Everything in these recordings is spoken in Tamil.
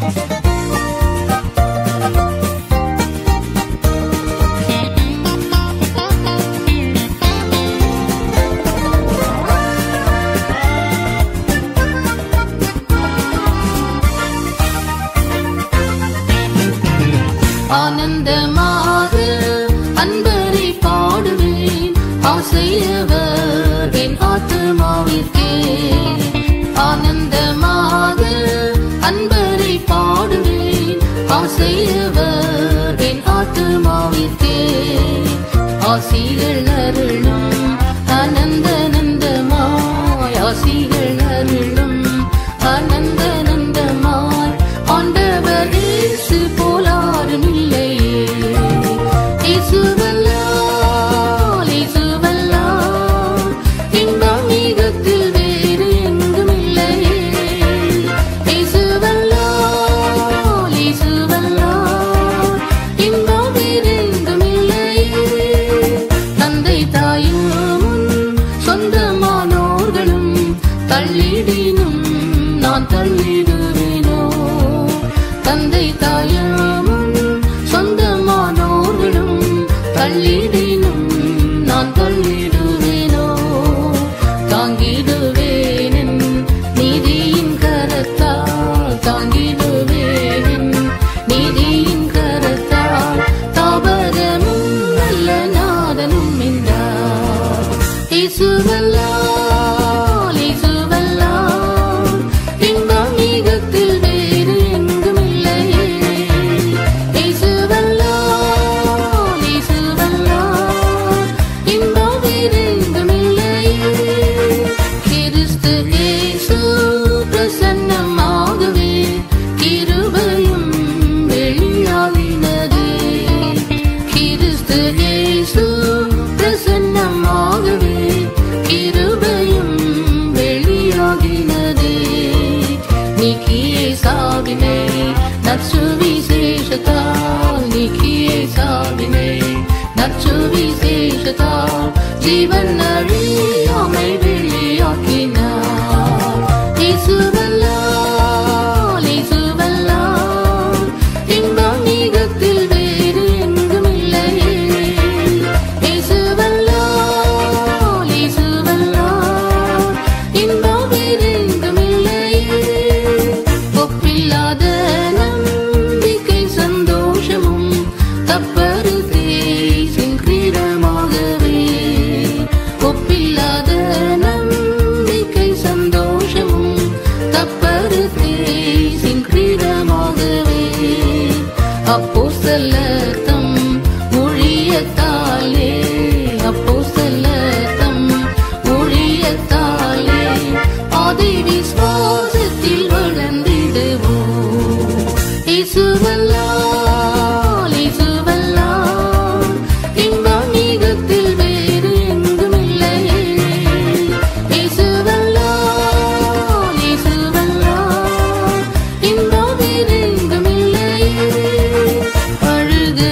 ஆனந்தமாக அன்பரை பாடுவேன், ஆசையவர் என் ஆத்துமாவிற்கே. ஆனந்தமாக அன்பரை பாடுவேன், ஆசையவர் என் ஆத்துமாவிற்கே. ஆசிகள் அருளும் ஆனந்த நந்தமாய், ஆசிகள் அருளும் ஆனந்த நந்தமாய். ஆண்டவர் இயேசு போலாரும் இல்லையே, இயேசுவல்லால் இயேசுவல்லால் இன்பம் மிகத்தில் வேறு எங்கும் இல்லையே. இயேசுவல்லால் இயேசுவல்லால் இன்பம் வேறு எங்கும் இல்லையே. தந்தை தாயும் முன் சொந்தமானோர்களும் தள்ளிடினும் நான் தள்ளிடுவேனோ. தந்தை தாயும் சொந்தமானோர்களும் தள்ளிடினும் நான் தள்ளிடுவேனோ. தாங்கிடுவேன் நீதியின் கரத்தால், தாங்கிடுவேன் நீதியின் கரத்தால். தாபகமும் நல்ல நாதனும் என்றார். இயேசுவல்லால் இயேசுவல்லால் இன்பம் மிகத்தில் வேறு எங்கும் இல்லையே. இயேசுவல்லால் இயேசுவல்லால் இன்பம் வேறு எங்கும் இல்லையே. கிறிஸ்து இயேசு பிரசன்னமாகவே கிருபையும் வெளியாகினதே. கிறிஸ்து இயேசு பிரசன்னமாகவே கிருபையும் வெளியாகினதே. நீக்கியே சாவினை நற்சுவிசேஷத்தால், நீக்கியே சாவினை நற்சுவிசேஷத்தால் ஜீவன் அழியாமை வெளியாக்கினார். இயேசுவல்லால் இயேசுவல்லால் இன்பம் மிகத்தில் வேறு எங்கும் இல்லையே. இயேசுவல்லால் இயேசுவல்லால் இன்பம் வேறு எங்கும் இல்லையே. ஒப்பில்லாத நம்பிக்கை சந்தோஷமும் தப்பரு தேசின் கிரீடமாகவே. ஒப்பில்லாத நம்பிக்கை சந்தோஷமும் தப்பரு தேசின் கிரீடமாகவே. அப்போஸ்தலர் தம் ஊழியத்தாலே, அப்போஸ்தலர் தம் ஊழியத்தாலே ஆதி விசுவாசத்தில் வளர்ந்திடுவோம். இயேசுவல்லால் இயேசுவல்லால் இன்பம் மிகத்தில் வேறு எங்கும் இல்லையே. இயேசுவல்லால் இயேசுவல்லால் இன்பம் வேறு எங்கும் இல்லையே. அழுது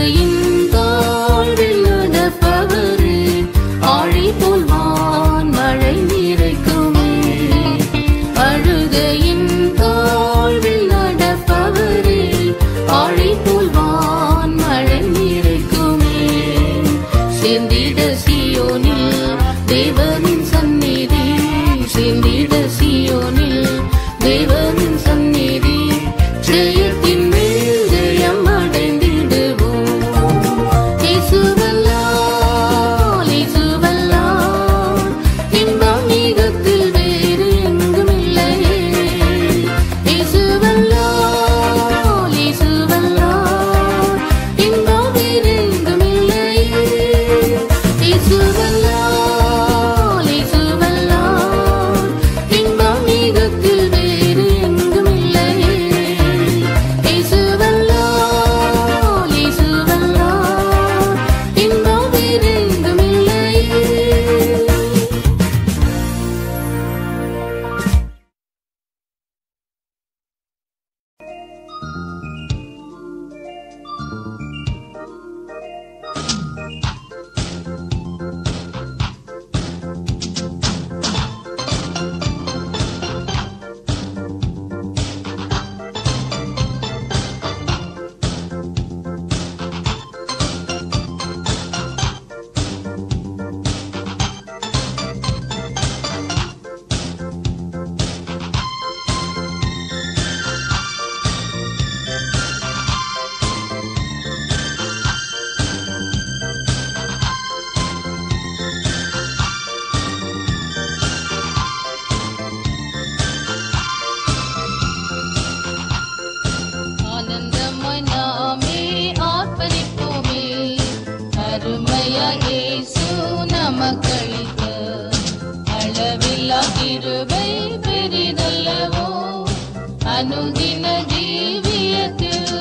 அனுதின ஜீவியத்தில்.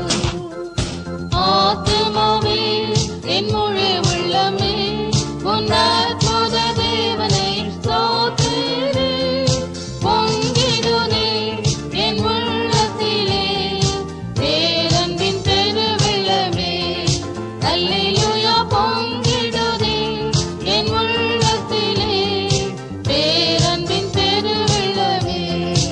ஆத்துமாவே என் முழு உள்ளமே உன் அற்புத தேவனை ஸ்தோத்திரி. பொங்கிடுதே என் உள்ளத்திலே பேரன்பின் பெருவெள்ளமே. அல்லேலூயா. பொங்கிடுதே என் உள்ளத்திலே பேரன்பின் பெருவெள்ளமே.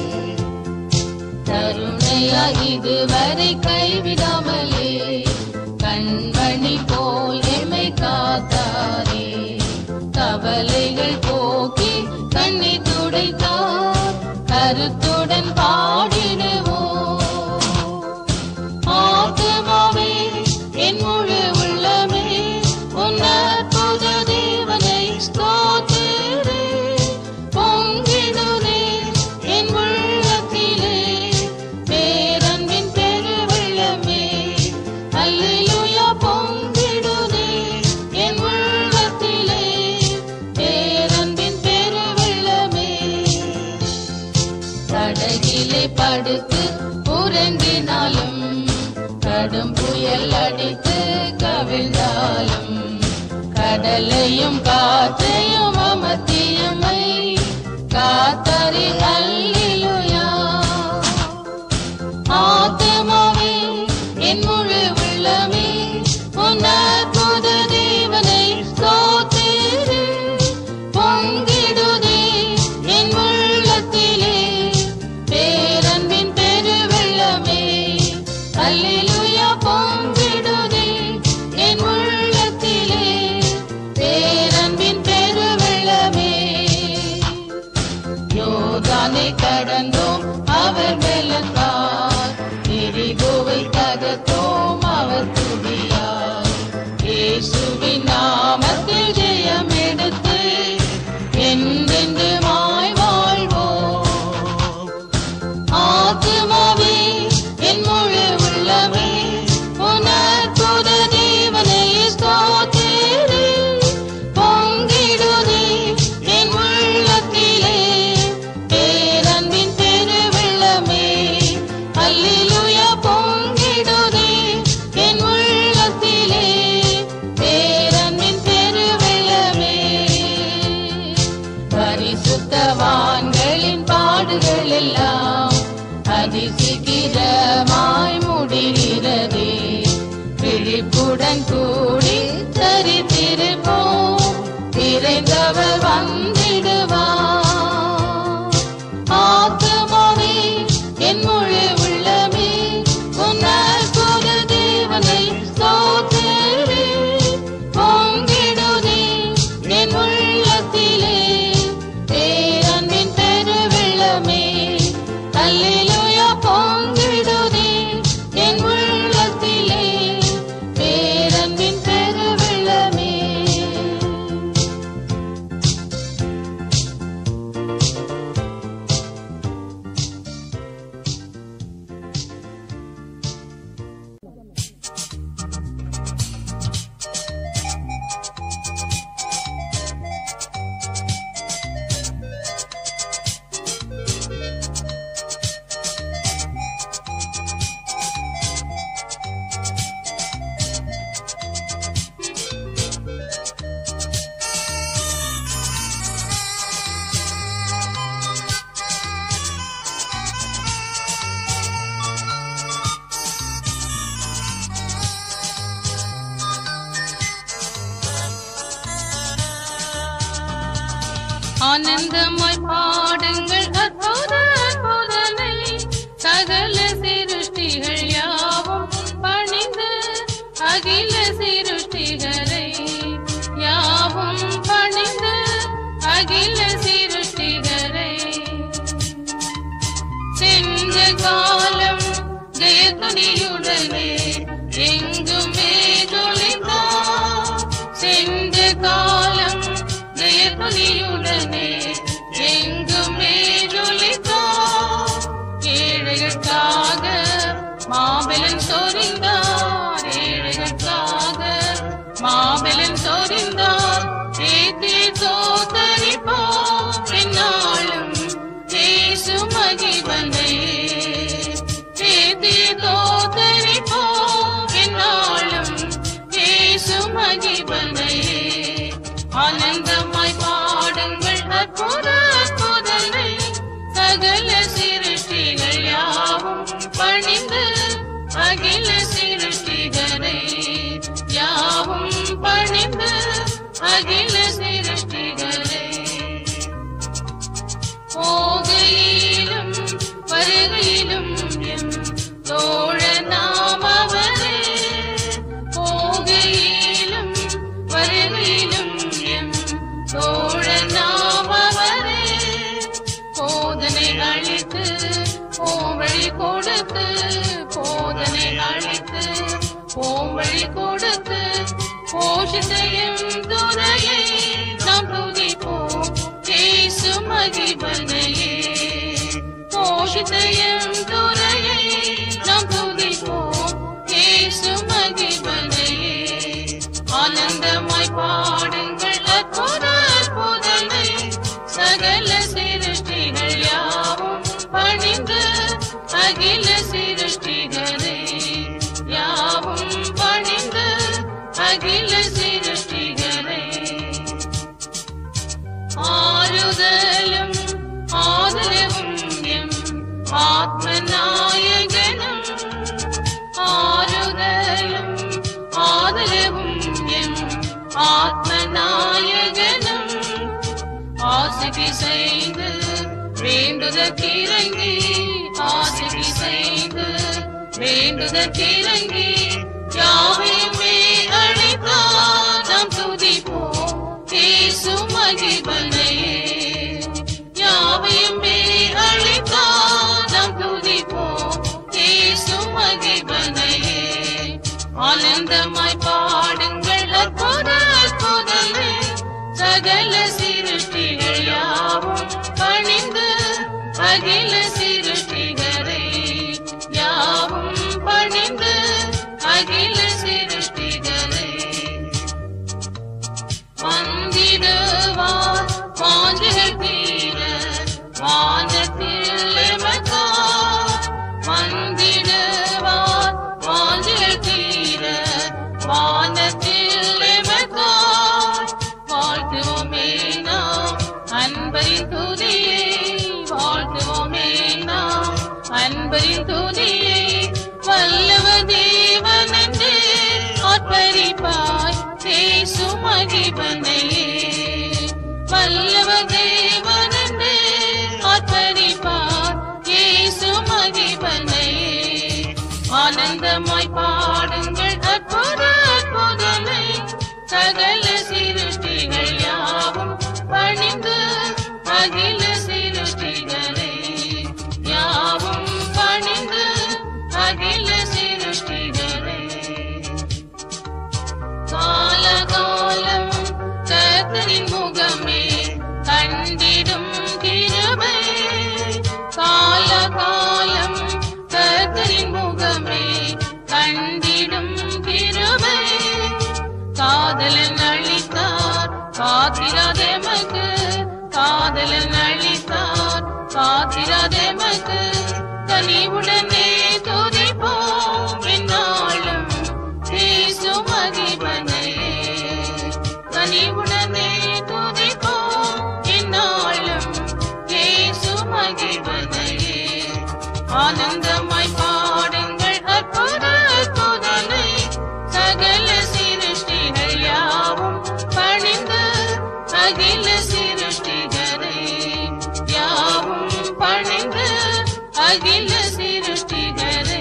கருணையா இதுவரை கைவிடாமலே கண்மணி போல் எம்மை காத்தாரே. கவலைகள் போக்கி கண்ணீர் துடைத்தார், கருத்துடன் பாடிடுவோம். ஆத்துமாவே என் முழு உள்ளமே உன் அற்புத தேவனை ஸ்தோத்திரி. பொங்கிடுதே என் உள்ளத்திலே பேரன்பின் பெருவெள்ளமே. அல்லேலூயா. பொங்கிடுதே என் உள்ளத்திலே பேரன்பின் பெருவெள்ளமே. படகிலே படுத்து உறங்கினாலும் கடும் புயல் அடித்து கவிழ்ந்தாலும் கடலையும் காற்றையும் அமர்த்தியமை காத்தாரே. அல்லேலூயா. ஆத்துமாவே என் முழு உள்ளமே உன் அற்புத தேவனை ஸ்தோத்திரி. பொங்கிடுதே என் உள்ளத்திலே பேரன்பின் பெருவெள்ளமே. அல்லேலூயா. பொங்கிடுதே என் உள்ளத்திலே பேரன்பின் பெருவெள்ளமே. யோர்தானை கடந்தோம் அவர் வெள்ளத்தார், எரிகோவை தகர்த்தோம் அவர் துதியார். இயேசுவின் நாமத்தில் ஜெயம் எடுத்து என்றென்றுமாய் வாழ்வோம். ஆத்துமாவே என் முழு உள்ளமே உன் அற்புத தேவனை ஸ்தோத்திரி. பொங்கிடுதே என் உள்ளத்திலே பேரன்பின் பெருவெள்ளமே. அல்லேலூயா. பொங்கிடுதே என் உள்ளத்திலே பேரன்பின் பெருவெள்ளமே. பரிசுத்தவான்களின் பாடுகள் எல்லாம் அதிசீக்கிரமாய் முடிகிறதே. விழிப்புடன் கூடி தரித்திருப்போம், விரைந்தவர் வந்திடுவார். ஆத்துமாவே என் முழு உள்ளமே உன் அற்புத தேவனை ஸ்தோத்திரி. பொங்கிடுதே என் உள்ளத்திலே பேரன்பின் பெருவெள்ளமே. அல்லேலூயா. பொங்கிடுதே என் உள்ளத்திலே பேரன்பின் பெருவெள்ளமே. ஆனந்தமாய் பாடுங்கள் அற்புத அற்புதனை. சகல சிருஷ்டிகள் யாவும் பணிந்து அகில சிருஷ்டிகரை யாவும் பணிந்து அகில சிருஷ்டிகரை. சென்ற காலம் ஜெயத்துணியுடனே எங்குமே ஜொலித்தார். சென்ற காலம் ஜெயத்துணியுடனே எங்குமே ஜொலித்தார். ஏழைகளுக்காக மாபெலன் சொரிந்தார். ஏழைகளுக்காக மாபெலன் சொரிந்தார். ஏத்தி தோத்தரிப்போம் என்னாலும் இயேசு மகிமையே. அகில சிருஷ்டிகளே. போகையிலும் வருகையிலும் எம் தோழனாம் அவரே. போகையிலும் வருகையிலும் எம் தோழனாம் அவரே. போதனை அளித்து போவழி கொடுத்து, போதனை அளித்து போவழி கொடுத்து, போஷித்தையும் துறையை நாம் துதிப்போம் இயேசு மகிபனையே. போஷித்தையும் துறையை நாம் துதிப்போம் இயேசு மகிபனையே. ஆனந்தமாய் பாடுங்கள் அற்புத அற்புதனை, சகல சிருஷ்டிகள் யாவும் பணிந்து அகில சிருஷ்டிகளே. யாவும் பணிந்து அகில சிருஷ்டிகளே. ஆறுதலும் ஆதரவும் எம் ஆத்ம நாயகனும். ஆறுதலும் ஆதரவும் எம் ஆத்ம நாயகனும். ஆசைக்கு செய்து வேண்டுதற்கிறங்கி, ஆசைக்கு செய்து வேண்டுதற்கிறங்கி, யாவையுமே அழைத்தார் நாம் துதிப்போம் இயேசு மகிபனையே. யாவையுமே அழைத்தார் நாம் துதிப்போம் இயேசு மகிபனையே. ஆனந்தமாய் பாடுங்கள் அற்புத அற்புதனை, சகல சிருஷ்டிகள் யாவும் பணிந்து அகில சிருஷ்டிகளே. யாவும் பணிந்து அகில சிருஷ்டிகளே. வந்திடுவார் வாஞ்சைகள் தீர வானத்தில் எமக்கார். வந்திடுவார் வாஞ்சைகள் தீர வானத்தில் எமக்கார். வாழ்த்துவோமே நாம் அன்பரின் துதியை, வாழ்த்துவோமே நாம் அன்பரின் துதியை. வல்லவ தேவன் என்று ஆர்ப்பரிப்பாய் இயேசு மகிபனையே. வல்லவ தேவன் என்று ஆர்ப்பரிப்பாய் இயேசு மகிபனையே. ஆனந்தமாய் பாடுங்கள் அற்புத அற்புதனை, சகல சிருஷ்டிகள் யாவும் பணிந்து அகில சிருஷ்டிகளே. யாவும் பணிந்து அகில சிருஷ்டிகளே. காலகாலம் கர்த்தரின் முகமே கண்டிடும் கிருபை. காலகாலம் கர்த்தரின் முகமே கண்டிடும் கிருபை. காதலன் அளித்தார் காத்திராதெமக்கு, காதலன் அளித்தார் காத்திராதெமக்கு. கனிவுடனே துதிப்போம் எந்நாளும் இயேசு மகிபனையே. கனிவுடனே துதிப்போம் எந்நாளும் இயேசு மகிபனையே. ஆனந்தமாய் பாடுங்கள் அற்புத அற்புதனை, சகல சிருஷ்டிகள் யாவும் பணிந்து அகில சிருஷ்டிகளே. யாவும் பணிந்து அகில சிருஷ்டிகளே.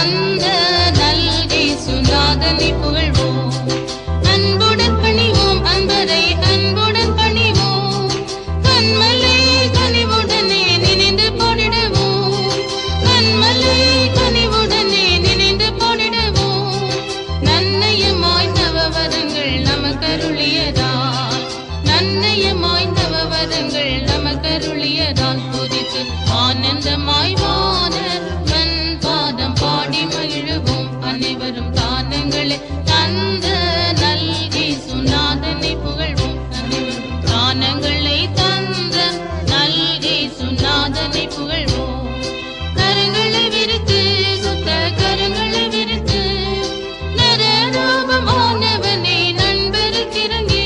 அன்புடன் பணிவோம். தந்த நல்கி சுனாதனை புகழ்வோம். தானங்களை தந்த நல்கி சுனாதனை புகழ்வோம். கரங்களை விரித்து சுத்த கரங்களை விரித்து நரரூபமானவனே நண்பருக்கிறங்கி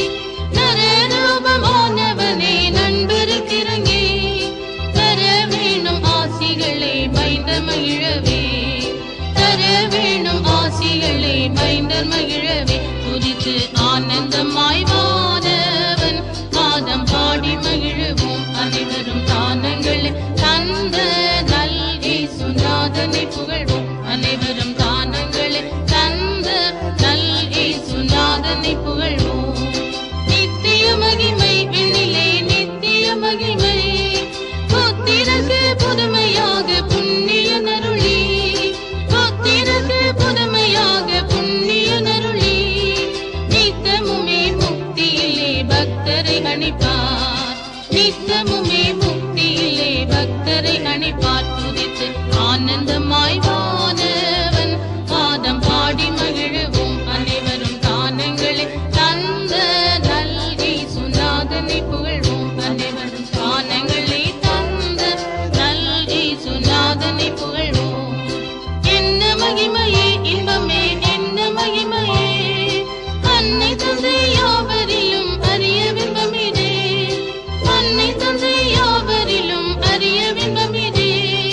நரரூபமானவனே நண்பருக்கிறங்கி தர வேணும் ஆசிகளை மைந்த மகிழவே தர வேணும் ஆசிகளை மைந்தர் மகிழவே துதித்து ஆனந்தமாய் வானவன் பாதம் பாடி மகிழுவோம். அனைவரும் தானங்களை தந்த நல்கி சுனாதனை புகழ்வோம். அனைவரும் தானங்களை தந்த நல்கி சுனாதனை புகழ்வோம். நித்திய மகிமை விண்ணிலே நித்திய மகிமை புத்திரக்கு புதுமையாக புண்ணிய நருளி புத்திரக்கு புதுமையாக புண்ணிய நருளி நித்தமுமே முக்தியிலே பக்தரை அணிப்பார் நித்தமுமே முக்தியிலே பக்தரை அணிப்பார். துதித்து ஆனந்தமாய் வானவன் பாதம் பாடி மகிழுவோம். அனைவரும் தானங்களை தந்த நல்கி சுனாதனை புகழ்வோம். அனைவரும் தானங்களை தந்த நல்கி சுனாதனை புகழ்வோம். என்ன மகிமையே இன்பமே என்ன மகிமையே அன்னை தந்தை யாவரிலும் அறிய விரும்பமிடே அன்னை தந்தை யாவரிலும் அறிய விரும்பமிடே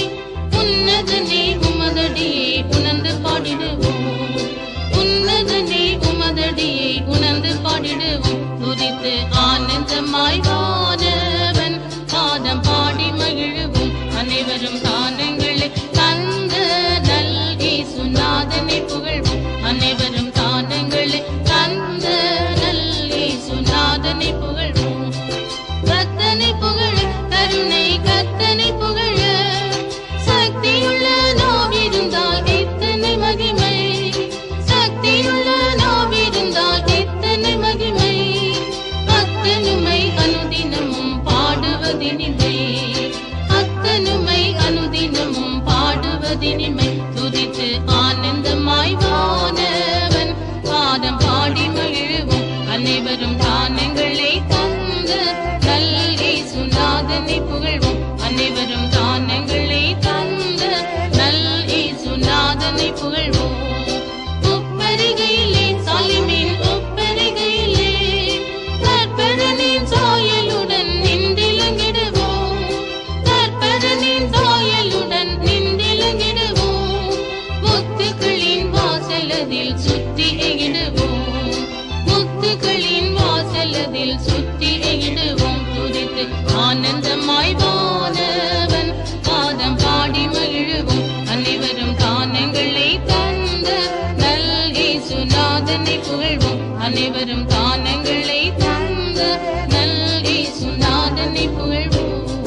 உன்னதனே உமதடியை உணர்ந்து பாடிடுவோம். உன்னதனே உமதடியை உணர்ந்து பாடிடுவோம். துதித்து ஆனந்தமாய் வானவன் பாதம் பாடி மகிழுவோம். அனைவரும் தானங்களை தந்த நல்கி சுனாதனை புகழ்வோம். அனைவரும் தானங்களை தந்த நல்கி சுனாதனை புகழ்வோம். கத்தனை புகழ கருணை கத்தனை புகழ சக்தியுள்ள நாவிருந்தால் இத்தனை மகிமை சக்தியுள்ள நாவிருந்தால் இத்தனை மகிமை அத்தனுமை அனுதினமும் பாடுவதினிமை அத்தனுமை அனுதினமும் பாடுவதினிமை துதித்து ஆனந்தமாய் வானவன் பாதம் பாடி மகிழுவோம். அனைவரும் தானங்களை தந்த நல்கி சுனாதனை புகழ்வோம். அனைவரும் தானங்களை தந்த நல்கி சுனாதனை புகழ்வோம். உப்பரிகையிலே சாலிமீன் உப்பரிகையிலே கற்பரனின் சாயலுடன் நின்றிலங்கிடுவோம். கற்பரனின் சாயலுடன் நின்றிலங்கிடுவோம். முத்துக்களின் வாசலதில் சுற்றி எகிடுவோம். முத்துக்களின் வாசலதில் சுற்றி எகிடுவோம். துதித்து ஆனந்தமாய் வானவன் பாதம் பாடி மகிழுவோம். அனைவரும் தானங்களை தந்த நல்கி சுனாதனை புகழ்வோம். அனைவரும் தானங்களை தந்த நல்கி சுனாதனை புகழ்வோம்.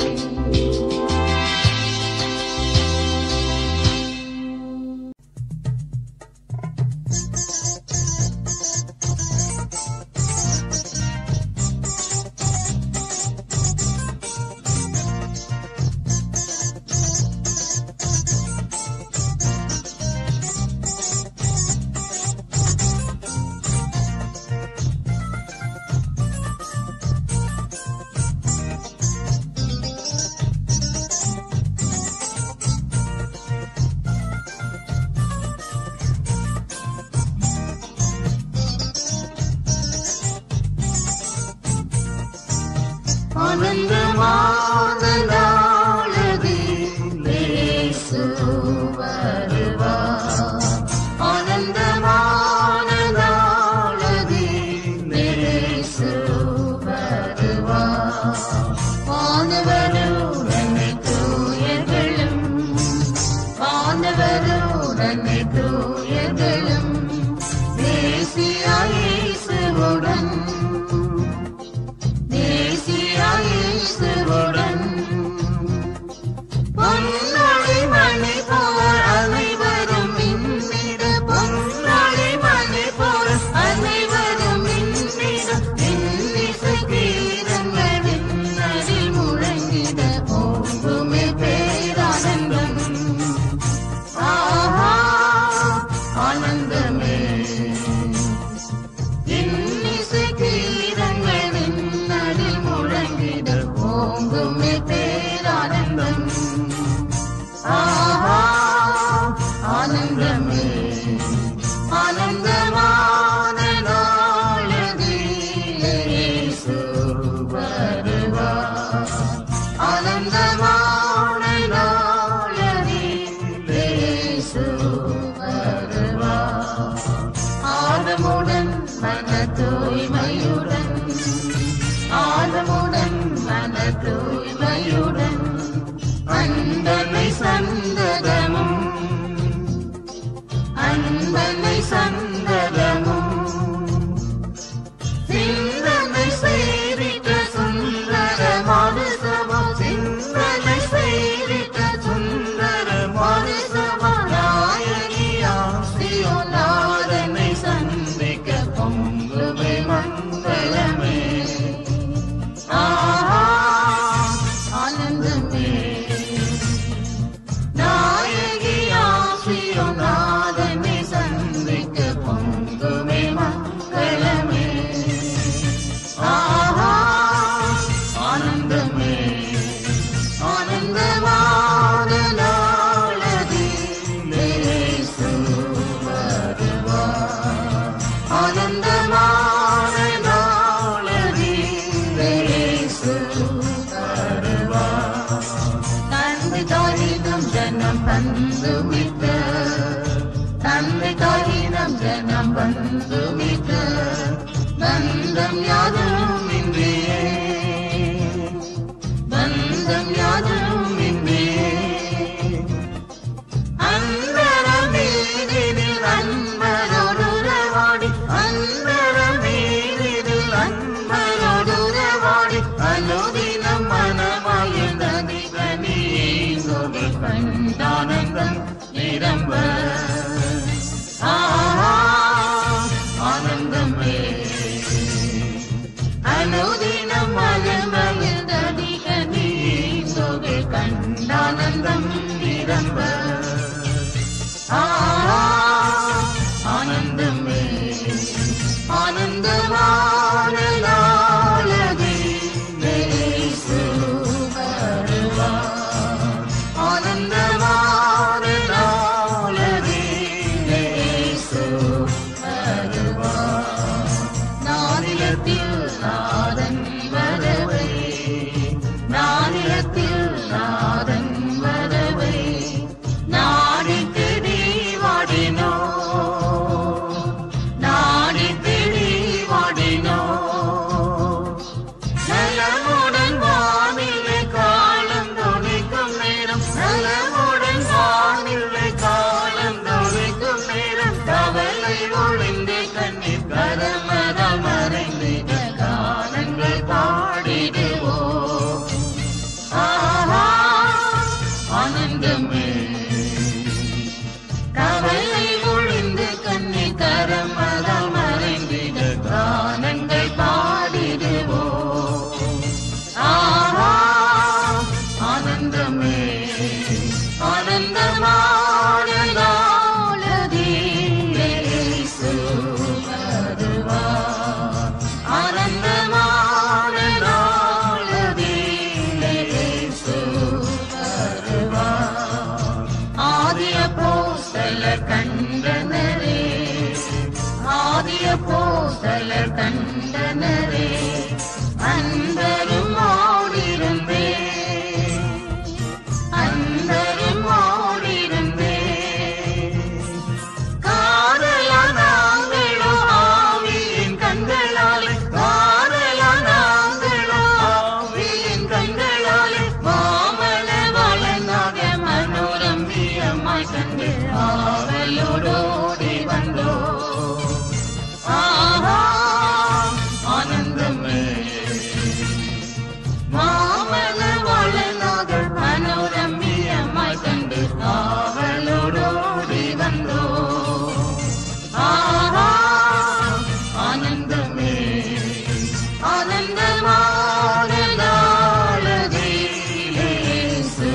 ஆனந்தமான நாளதில் இயேசு வருவார். ஆனந்தமான நாளதில் இயேசு வருவார். வானவருடனே தூயர்களும் வானவருடனே தூயர்களும் தேசியா இயேசுவுடன் பொன்னொழி மணி போல் அவை வந்துவிட்ட தந்தை தாயினம் ஜனம் வந்துவிட்ட பந்தம் யாதும் இன்றியே பந்தம் யாதும் இன்றியே அன்பரமீதில் அன்பரோடுறவாடி அன்பரமீதில் அன்பரோடுறவாடி அனுதினம் மனமாயந்தனி கனியேசுவை கண்டானந்தம் நிரம்ப ஆனந்தமே அனுதினம் மனமாயந்தனி கனியேசுவை கண்டானந்தம் நிரம்ப ஆனந்தமே ஆனந்தமான நாளதே இயேசு வருவார் ஆனந்தமான நாளதே இயேசு வருவார் நானிலத்தில் நாதன் வரவை நானிலத்தில் நாதன் வரவை நாடி தேடி வாடினோ நாடி தேடி வாடினோ நலமுடன் வானிலை காலம் துணிக்கும் நேரம் நலமுடன் வானிலை காலம் துணிக்கும் நேரம் கவலை ஒளிந்து கண்ணீர் கரமரம் மறைந்திட காலங்கள் பாடிடுவோ ஆனந்தமே கவலை ஒளிந்து கண்ணி கரமரம் மறைந்திட கானங்கள் பாடிடுவோ ஆனந்தமே ஆனந்தமான நாளதே இயேசு வருவார் ஆனந்தமான நாளதே இயேசு வருவார் ஆதிய போஸ்தலர் கண்டனரே ஆதிய போஸ்தலர் கண்டனரே அன்பரும் ஓடிருந்தே அன்பரும் ஓடிருந்தே காதலா நாங்களோ ஆவியின் கண்களாலே காதலா நாங்களோ ஆவியின் கண்களாலே மாமல வளனாக மனோரம்பியமாய் கண்டு ஆவலோடோடி வந்தோ ஆனந்தமே மாமல வளனாக மனோரம்பியமாய் கண்டு ஆவலோடோடி வந்தோ ஆனந்தமே ஆனந்தமான நாளதே இயேசு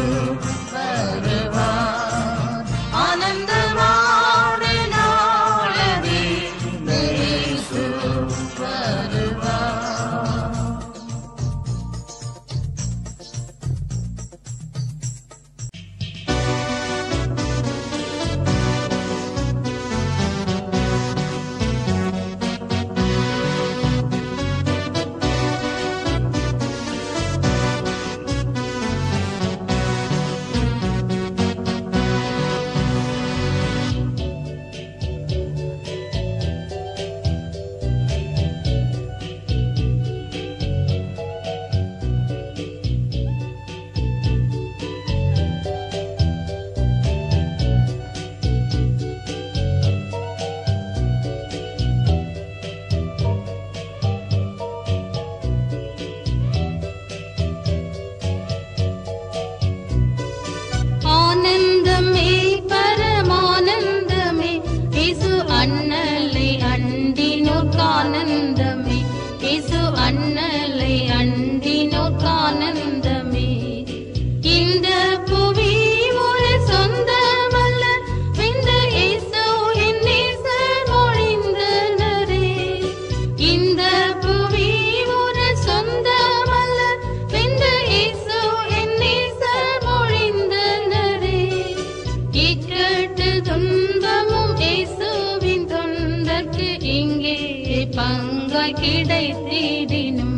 வருவார் ஆனந்தமான நாளதே இயேசு வருவார் ஆனந்தமே பரமானந்தமே இயேசு அண்ணலை அண்டினோர்க்கானந்தமே இயேசு அண்ணலை அண்டினோர்க்கானந்தமே இந்த புவி ஒரு சொந்தமல்ல இந்த இயேசு என் நேசர் மொழிந்தனரே இந்த புவி ஒரு சொந்தமல்ல இந்த இயேசு என் நேசர் மொழிந்தனரே இக்கட்டு துன்பமும் இயேசுவின் தொண்டர்க்கு இங்கே பங்காய் கிடைத்திடினும்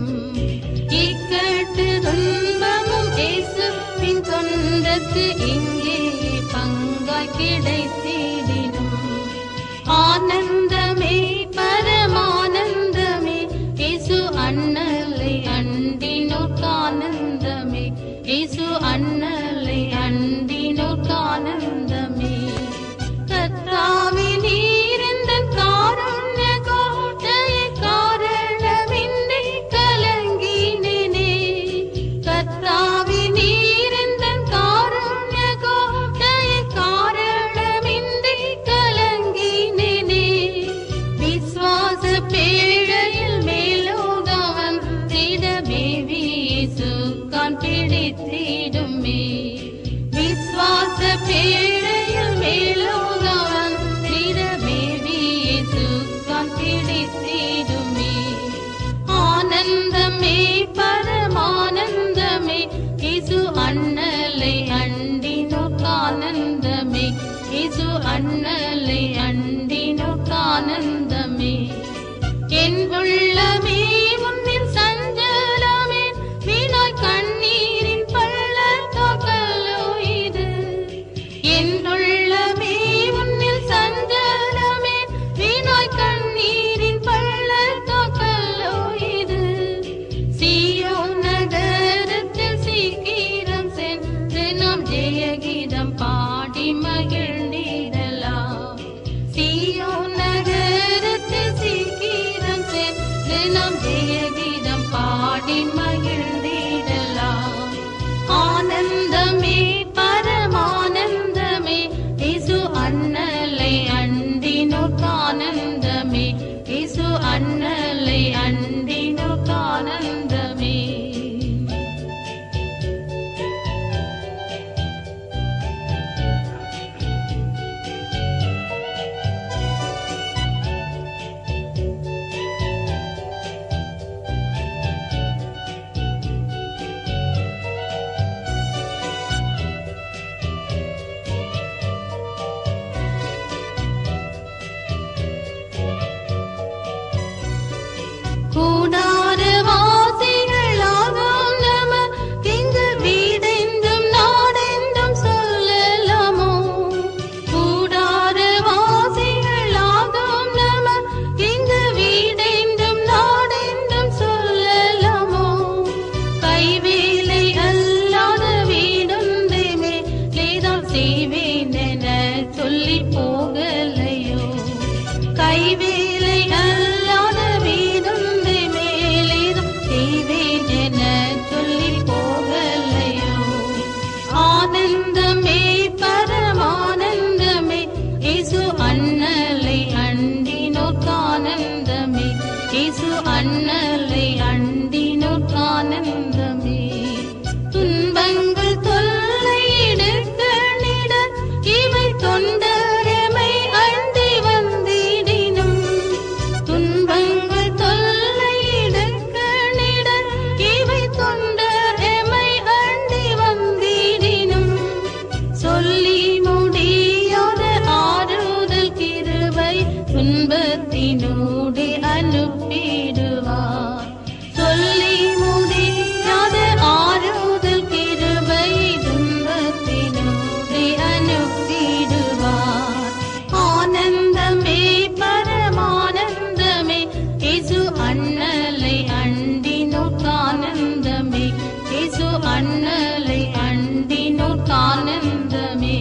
இக்கட்டு துன்பமும் இயேசுவின் தொண்டர்க்கு இங்கே பங்காய் ஆனந்தமே பரமானந்தமே இயேசு அண்ணலை அண்டினோர்க்கானந்தமே இயேசு அண்ணலை அண்டினோர்க்கானந்தமே கர்த்தாவே நீரெந்தன் காருண்ய கோட்டையை காரணமின்றி கலங்கினேனே கர்த்தாவே நீரெந்தன் காருண்ய கோட்டையை காரணமின்றி கலங்கினேனே விசுவாச பேழையில் மேலோகம் வந்திடமே இயேசு கான் பிடித்திடுமே விசுவாச பேழையில் மேலோகம் வந்திடமே இயேசு கான் பிடித்திடுமே ஆனந்தமே பரமானந்தமே இயேசு அண்ணலை அண்டினோர்க்கானந்தமே இயேசு அண்ணலை அண்டினோர்க்கானந்தமே என் உள்ளமே உன்னில் சஞ்சலமே வீணாய் கண்ணீரின் பள்ளத்தாக்கல்லோ இது என் உள்ளமே உன்னில் சஞ்சலமே வீணாய் கண்ணீரின் பள்ளத்தாக்கல்லோ இது சீயோன் நகரத்தில் சீக்கிரம் சென்று நாம் ஜெயகீதம் பாடி மகிழ்ந்திடலாம் சீயோன் நகரத்தில் சீக்கிரம் சென்று நாம் ஜெயகீதம் பாடி மகிழ்ந்திடலாம் ஆனந்தமே பரமானந்தமே இயேசு அண்ணலை அண்டினோர்க்கானந்தமே இயேசு அண்ணலை அண்டினோர்க்கானந்தமே கூடாரவாசிகளாகும் நமக்கிங்கு வீடென்றும் நாடென்றும் சொல்லலாமோ கூடாரவாசிகளாகும் நமக்கிங்கு வீடென்றும் நாடென்றும் சொல்லலாமோ கைவேலை அல்லாத வீடொன்றே மேலேதான் செய்வேன் என சொல்லி போகலையோ கைவேலை அல்லாத வீடொன்றே மேலேதான் செய்வேன் என சொல்லி போகலையோ ஆனந்தமே பரமானந்தமே இயேசு அண்ணலை அண்டினோர்க்கானந்தமே இயேசு அண்ணலை அண்டினோர்க்கானந்தமே துன்பங்கள் தொல்லை எடுக்கணிட இவை தொண்டரமை அண்டி வந்திடினும் துன்பங்கள் தொல்லை எடுக்கணிட இவை தொண்டரமை அண்டி வந்திடினும் சொல்லி முடியாத ஆறுதல் கிருபை துன்பத்தினோடு அனுப்பிடுவார் சொல்லி முடியாத ஆறுதல் கிருபை துன்பத்தினோடு அனுப்பிடுவார் ஆனந்தமே பரமானந்தமே இயேசு அண்ணலை அண்டினோர்க்கானந்தமே இயேசு அண்ணலை அண்டினோர்க்கானந்தமே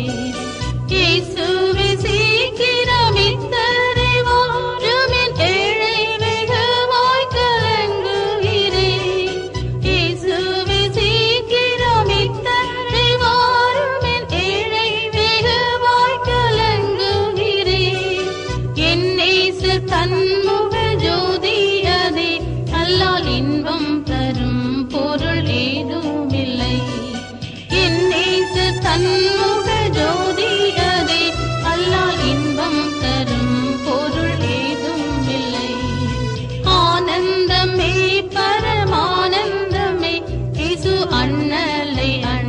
இயேசுவே சீக்கிரம் இத்தரை வாரும் என் ஏழை வெகுவாய் கலங்குகிறேன் இயேசுவே சீக்கிரம் இத்தரை வாரும் என் ஏழை வெகுவாய் கலங்குகிறேன் என் நேசு தன்முக ஜோதி அதே அல்லால் இன்பம் தரும் பொருள் ஏதுமில்லை என் நேசு தன்முக ஜோதி அதே அல்லால் இன்பம் தரும் பொருள் ஏதுமில்லை ஆனந்தமே பரமானந்தமே இயேசு அண்ணலை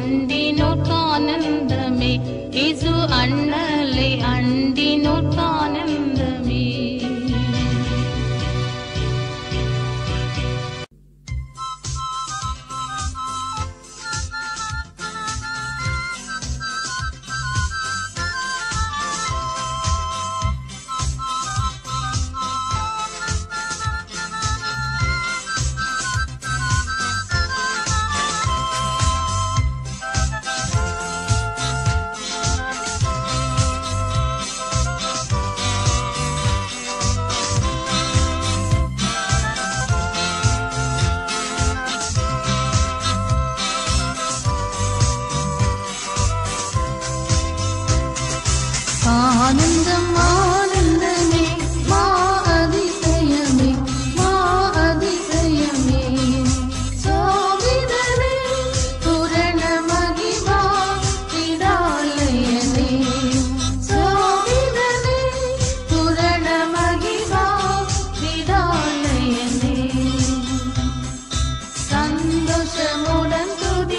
அண்டினோர்க்கானந்தமே இயேசு அண்ணலை அண்டினோர்க்கானந்தமே ஆனந்தம் ஆனந்தமே மா அதிசயமே மா அதிசயமே சோவிதனே பூரண மகிமா விடாலயனே சோவிதனே பூரண மகிமா விடாலயனே சந்தோஷமுடன் துதி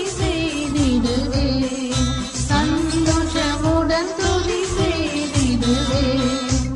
செய்திடுவே சந்தோஷமுடன் துதி செய்திடுவே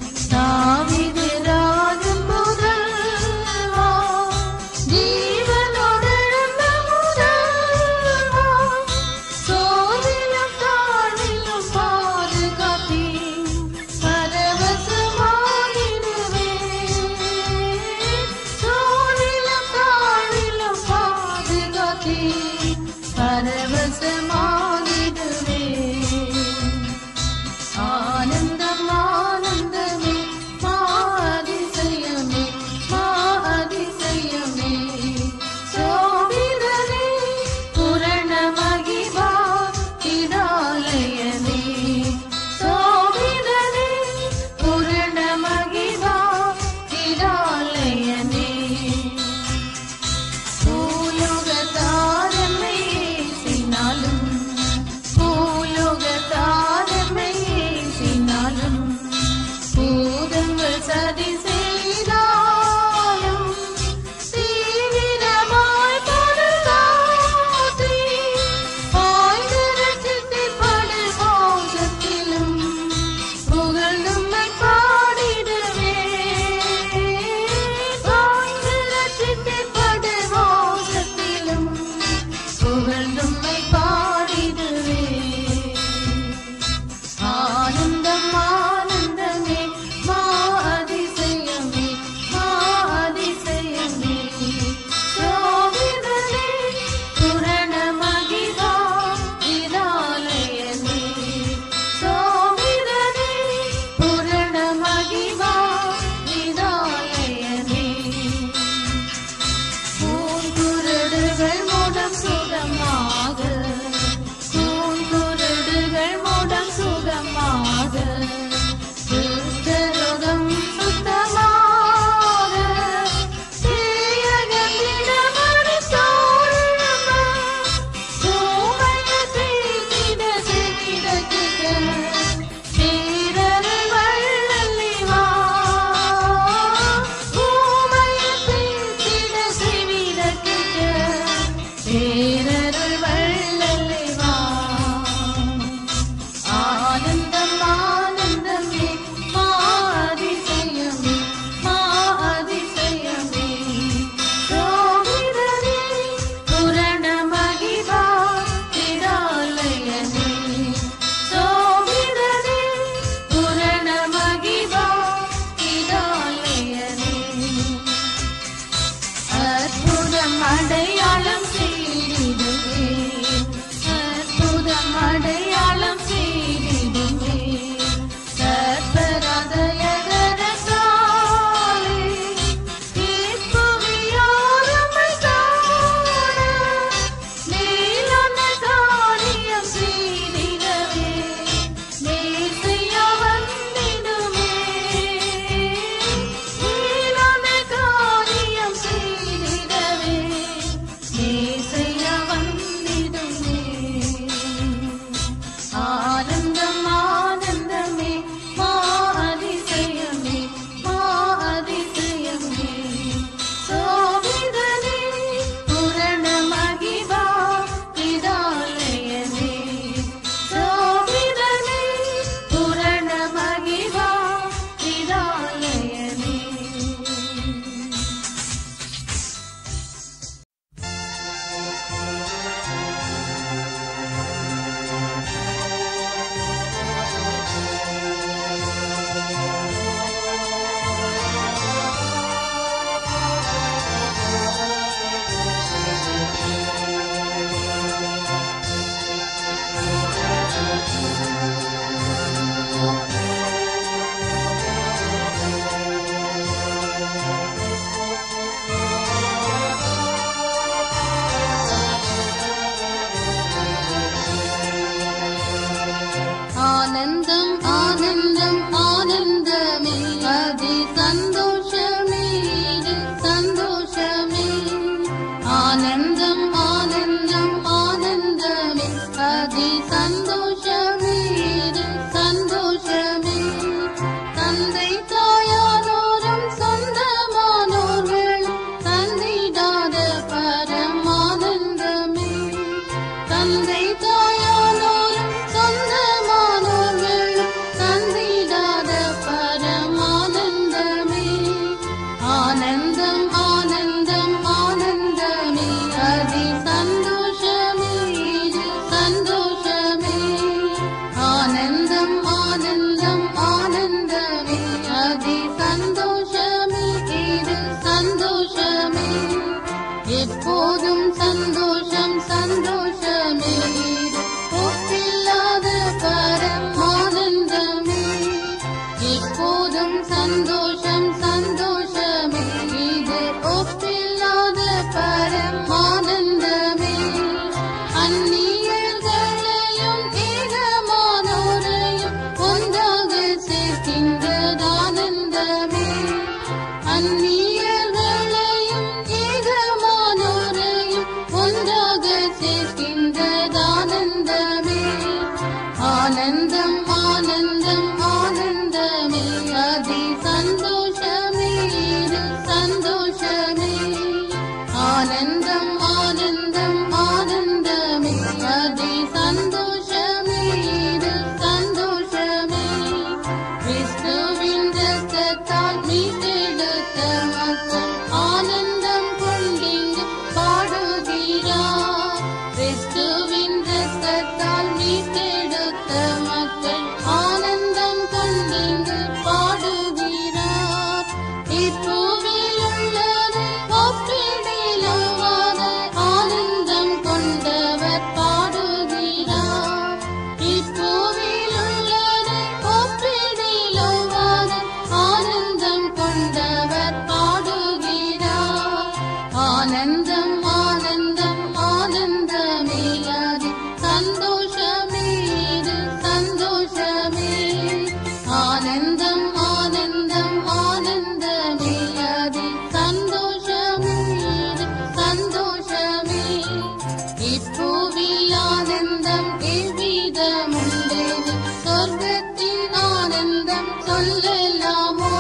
ஆனந்தம் சொல்லலாமோ?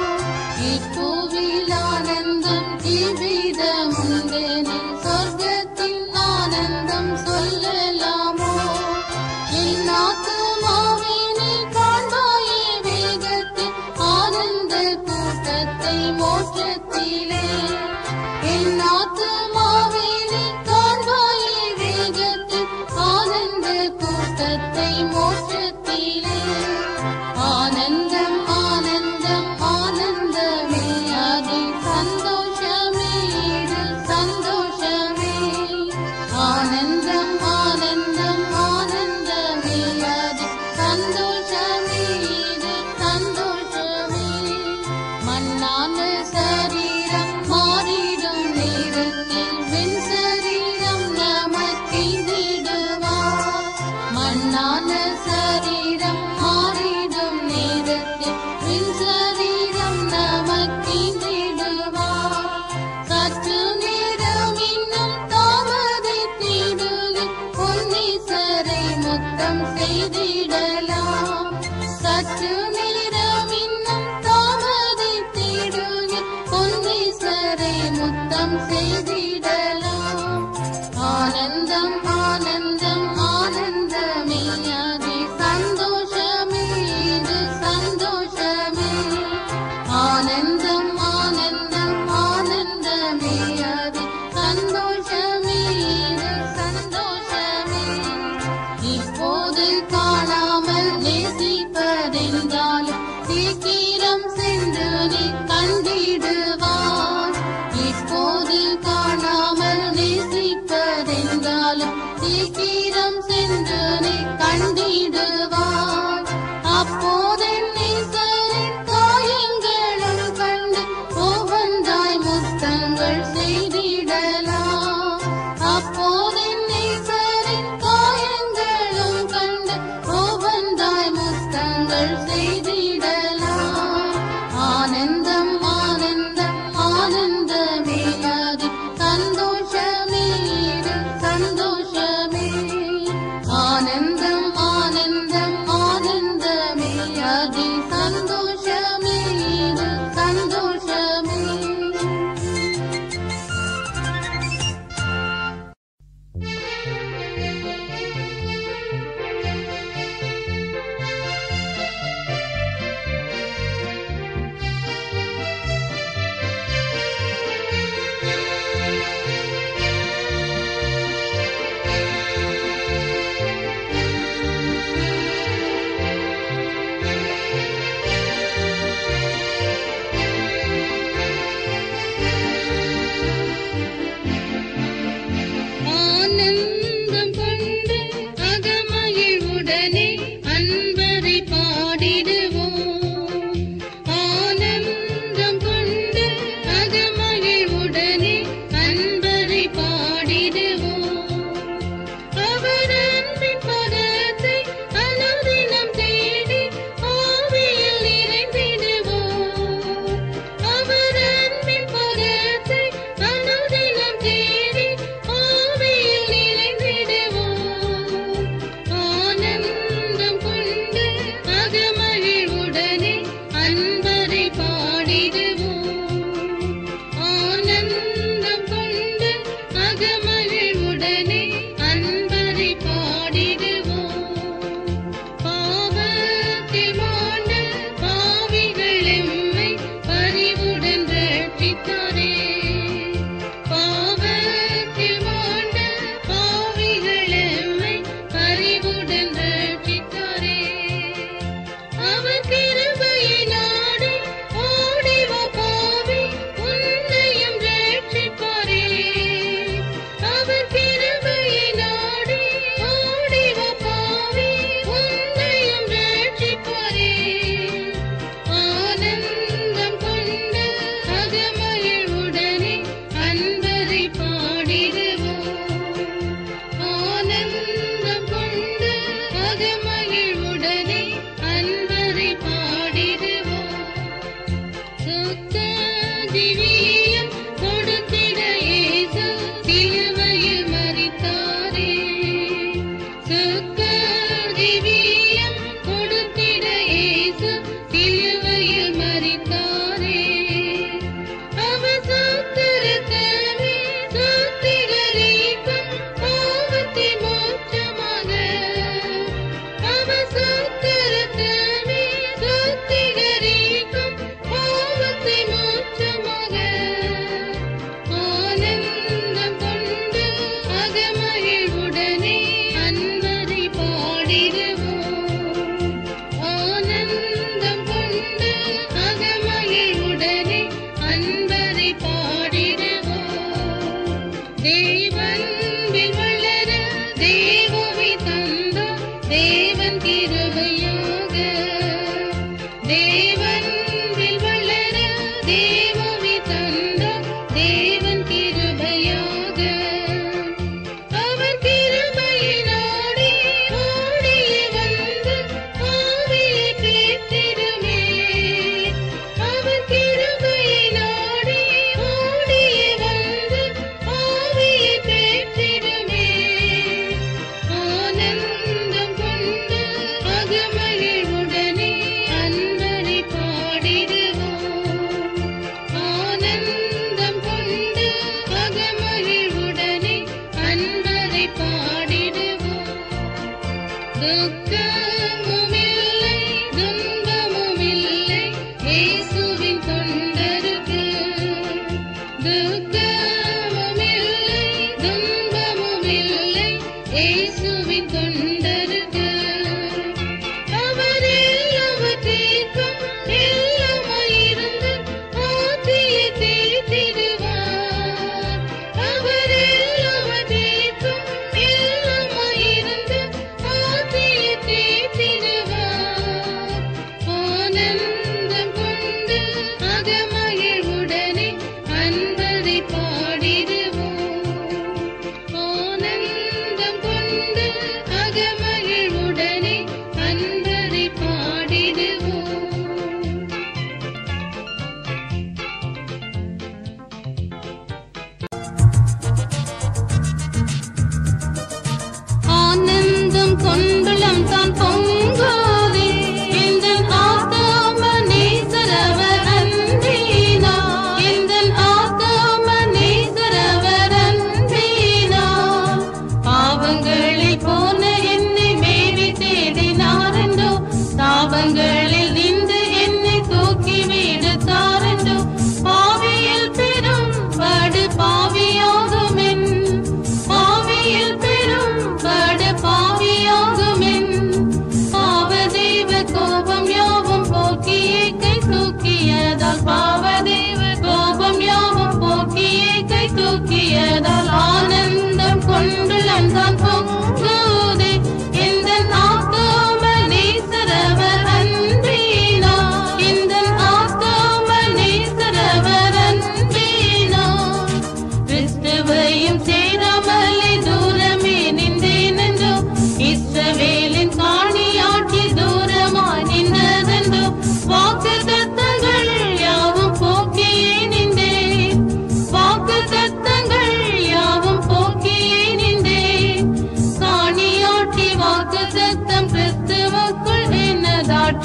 இப்பூவில் ஆனந்தம் இவ்விதம் உண்டெனில் சொர்க்கத்தின் ஆனந்தம் சொல்லலாமோ? என் ஆத்துமாவே நீ காண்பாயே வேகத்தில் ஆனந்த கூட்டத்தை மோட்சத்திலே. என் ஆத்துமாவே நீ காண்பாயே வேகத்தில் ஆனந்த கூட்டத்தை மோட்சத்திலே. ஆனந்தம் ஆனந்தம் ஆனந்தமே அதி சந்தோஷமே இது சந்தோஷமே. ஆனந்தம் ஆனந்தம் ஆனந்தமே அதி சந்தோஷமே இது சந்தோஷமே. மண்ணான சரீரம் மாறிடும் நேரத்தில் வெண் சரீரம் நமக்கிடுவார். மண்ணான சரீரம் மாறிடும் நேரத்தில் வெண் சரீரம் நமக்கிடுவார். சற்று நேரம் இன்னும் தாமதித்திடுகில் பொன்னீசரை முத்தம் செய்திடலாம். சற்று நேரம் இன்னும் தாமதித்திடுகில் பொன்னீசரை முத்தம் செய்திடலாம். ஆனந்தம் ஆனந்தம் ஆனந்தமே அதி சந்தோஷமே இது சந்தோஷமே. ஆனந்தம் ஆனந்தம் ஆனந்தமே அதி சந்தோஷமே இது சந்தோஷமே. இப்போது காணாமல் நேசிப்பதென்றாலும் சீக்கிரம் சென்று நீ கண்டிடுவார். இப்போது காணாமல் நேசிப்பதென்றாலும் சீக்கிரம் சென்று நீ கண்டிடுவார். அப்போதென் நேசரின் காயங்களும் கண்டு ஒவ்வொன்றாய் முத்தங்கள் செய்திடலாம். அப்போதென் நேசரின் காயங்களும் கண்டு ஒவ்வொன்றாய் முத்தங்கள் செய்திடலாம். ஆனந்தம் ஆனந்தம் ஆனந்தமே அதி சந்தோஷமே இது சந்தோஷமே. ஆனந்தம் ஆனந்தம் ஆனந்தமே அதி சந்தோஷமே இது சந்தோஷமே. ஆனந்தம் கொண்டு அகமகிழ்வுடனே அன்பரை பாடிடுவோம். ஆனந்தம் கொண்டு அகமகிழ்வுடனே அன்பரை பாடிடுவோம். அவர் அன்பின் பதத்தை அனுதினம் தேடி ஆவியில் நிறைந்திடுவோம். அவர் அன்பின் பதத்தை அனுதினம் தேடி ஆவியில் நிறைந்திடுவோம். ஆனந்தம் கொண்டு அகமகிழ்வுடனே அன்பரை பாடிடுவோம். ஆனந்தம் கொண்டு அகமகிழ்வுடனே அன்பரை பாடிடுவோம். பாவத்தில் மாண்ட பாவிகள் எம்மை பரிவுடன் ரட்சித்தாரே. பாவத்தில் மாண்ட பாவிகள் எம்மை பரிவுடன் ரட்சித்தாரே. அவர் கிருபையை நாடி ஓடி வா பாவி உன்னையும் ரட்சிப்பாரே. அவர் கிருபையை நாடி ஓடி வா பாவி உன்னையும் ரட்சிப்பாரே. ஆனந்தம் கொண்டு அகமகிழ்வுடனே அன்பரை பாடிடுவோம். ஆனந்தம் கொண்டு அகமகிழ்வுடனே அன்பரை பாடிடுவோம்.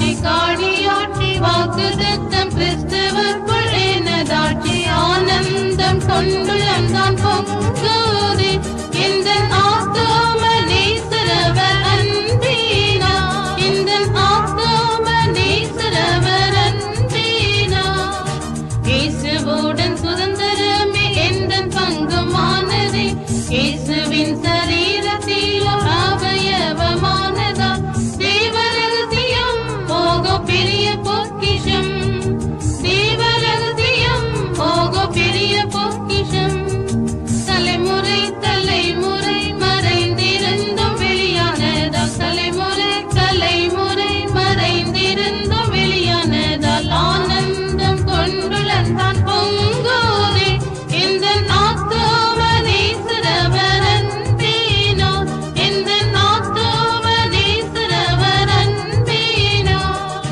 ஆட்சி காடியாட்சி வாக்குதத்தம் கிறிஸ்துவுக்குள் எனதாட்சி ஆனந்தம் கொண்டுள்ளந்தான் பொங்குதே இந்த ஆத்தும நேசரவர் அன்பீனா இந்த ஆத்தும நேசரவர் அன்பீனா இயேசுவுடன் சுதந்திரமே எந்தன் பங்குமானதே இயேசுவின் சரீரத்திலோ அவயவமானதா தேவரகசியம் போகோ பெரிய பொக்கிஷம் தேவரகசியம் போகோ பெரிய பொக்கிஷம் தலைமுறை தலைமுறை மறைந்திருந்தும் வெளியானதால் தலைமுறை தலைமுறை மறைந்திருந்தும் வெளியானதால் ஆனந்தம் கொண்டுள்ளந்தான் பொங்குதே இந்த ஆத்தும நேசரவர் அன்பீனா இந்த ஆத்தும நேசரவர் அன்பீனா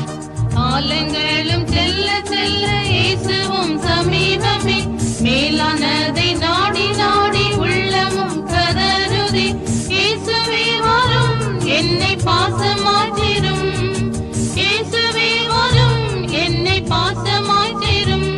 காலங்களும் செல்ல செல்ல இயேசுவும் சமீபமே மேலானதை நாடி நாடி உள்ளமும் கதறுதே இயேசுவே வரும் என்னை பாசமாற்றிரும் இயேசுவே வரும் என்னை பாசமாற்றிரும்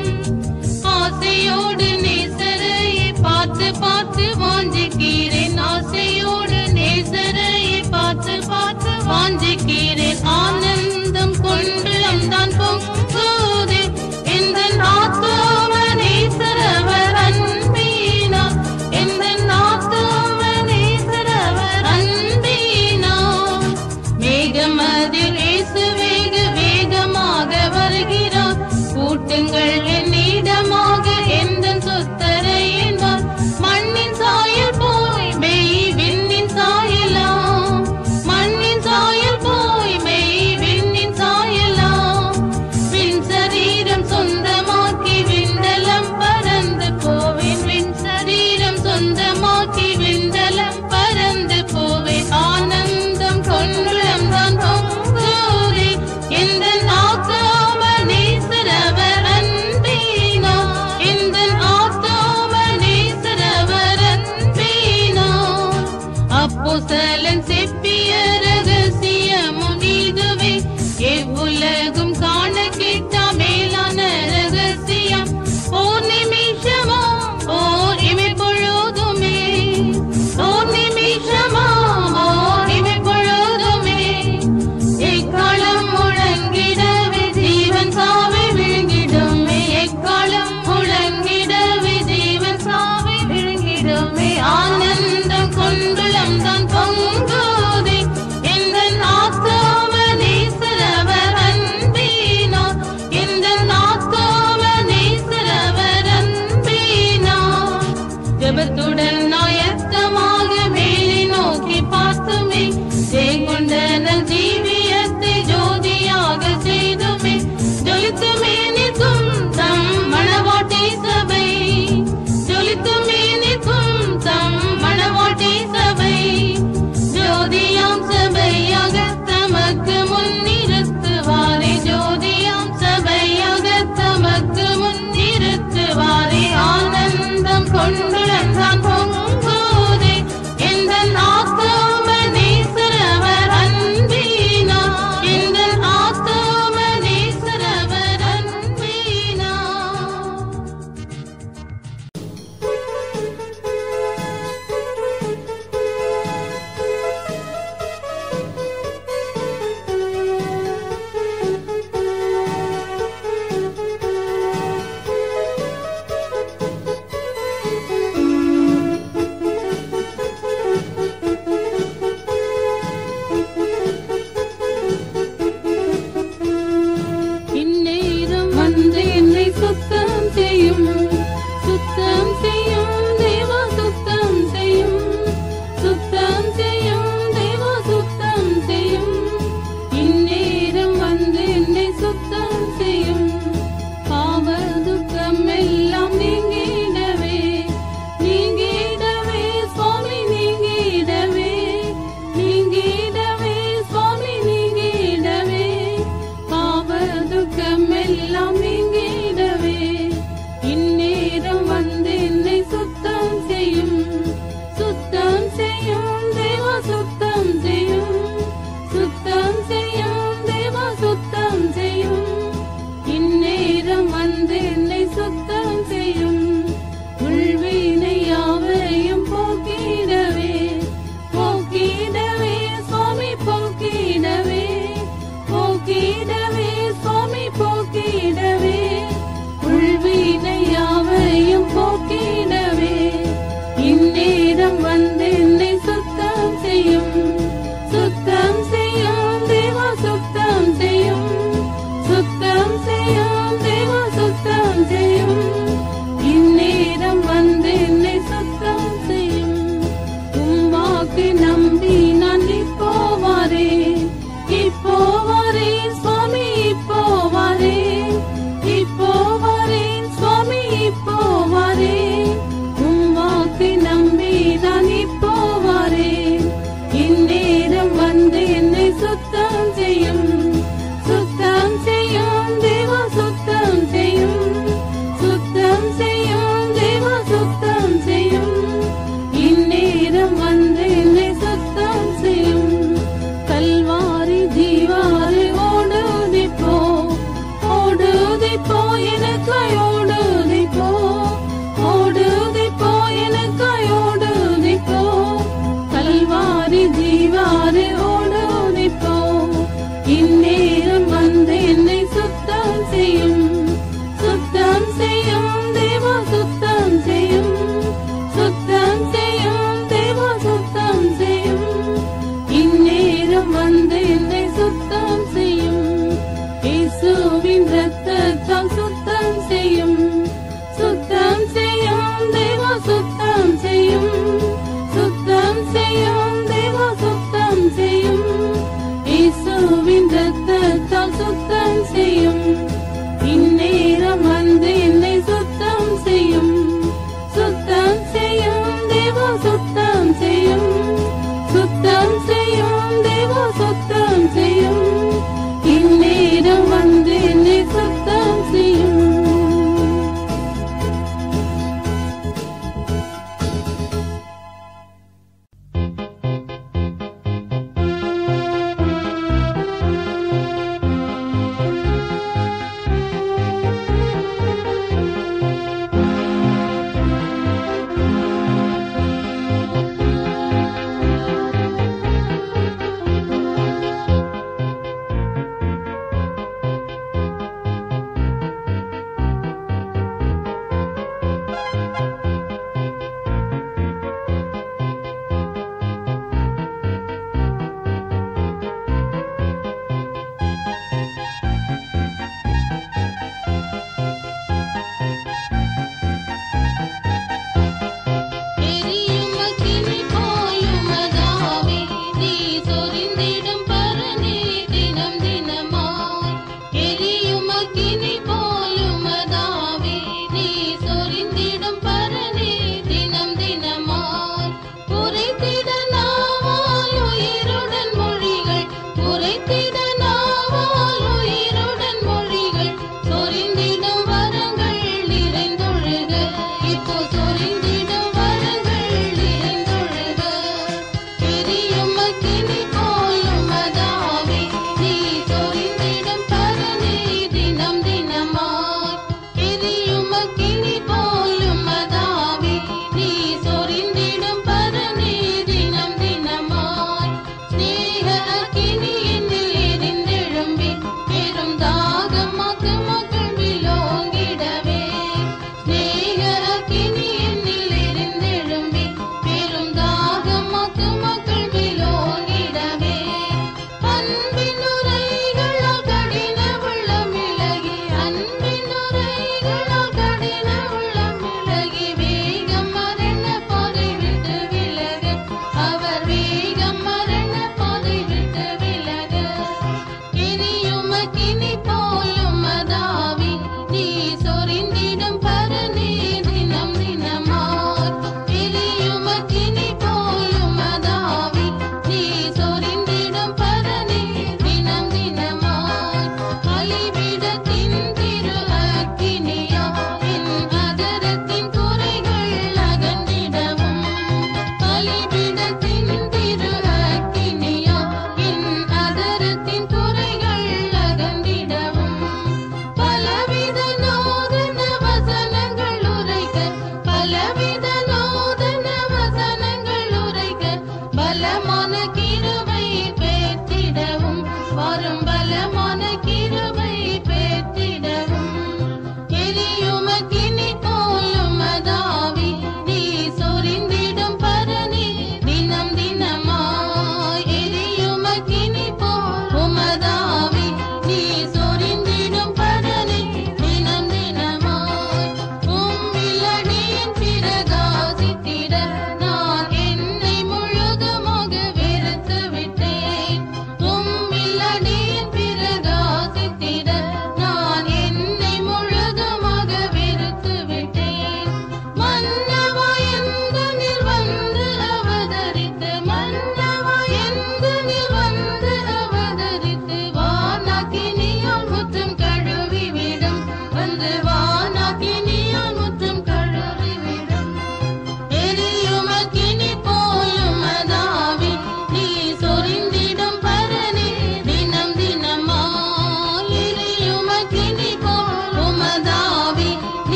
ஆசையோடு நேசரையை பார்த்து பார்த்து வாஞ்சிக்கிறேன் ஆசையோடு நேசரையை பார்த்து பார்த்து வாஞ்சிக்கிறேன் ஆனந்தம் கொண்டு அந்தான் பொங்குதே இந்த ஆத்தும நேசரவர் அன்பீனா இந்த ஆத்தும நேசரவர் அன்பீனா மேகமதில் இயேசு வேக வேகமாக வருகிறார் கூட்டுங்கள் என்னிடமாக எந்தன் சொத்தரை என்பார் மண்ணின் சாயல் போய் மெய் விண்ணின் சாயலாம் மண்ணின் சாயல் போய் மெய் விண்ணின் சாயலாம் விண் சரீரம் சொந்தமாக்கி விண்டலம் பறந்து போவேன் விண் சரீரம் சொந்தமாக்கி விண்டலம் பறந்து போவேன் ஆனந்தம் கொண்டுள்ளந்தான் பொங்குதே இந்த ஆத்தும நேசரவர் அன்பீனா இந்த ஆத்தும நேசரவர் அன்பீனா அப்போஸ்தலன் செப்பிய ரகசியமும் இதுவே எவ்வுலகும் காண கேட்டா மேலான ரகசியம் ஓர் நிமிஷமோ ஓர் இமைப்பொழுதுமே ஓர் நிமிஷமோ ஓர் இமைப்பொழுதுமே எக்காலம் முழங்கிடவே ஜீவன் சாவை விழுங்கிடுமே எக்காலம் முழங்கிடவே ஜீவன் சாவை விழுங்கிடுமே ஆனந்தம் கொண்டுள்ளந்தான் பொங்கு இயேசுவின் ரத்தத்தால் சுத்தம் செய்யும், சுத்தம் செய்யும் தேவா சுத்தம் செய்யும், சுத்தம் செய்யும் தேவா சுத்தம் செய்யும். இயேசுவின் ரத்தத்தால் சுத்தம் செய்யும். இந்நேரம் வந்து என்னை சுத்தம் செய்யும், சுத்தம் செய்யும் தேவா சுத்தம் செய்யும், சுத்தம் செய்யும் தேவா சுத்தம் செய்யும். இந்நேரம் வந்து என்னை சுத்தம் செய்யும்.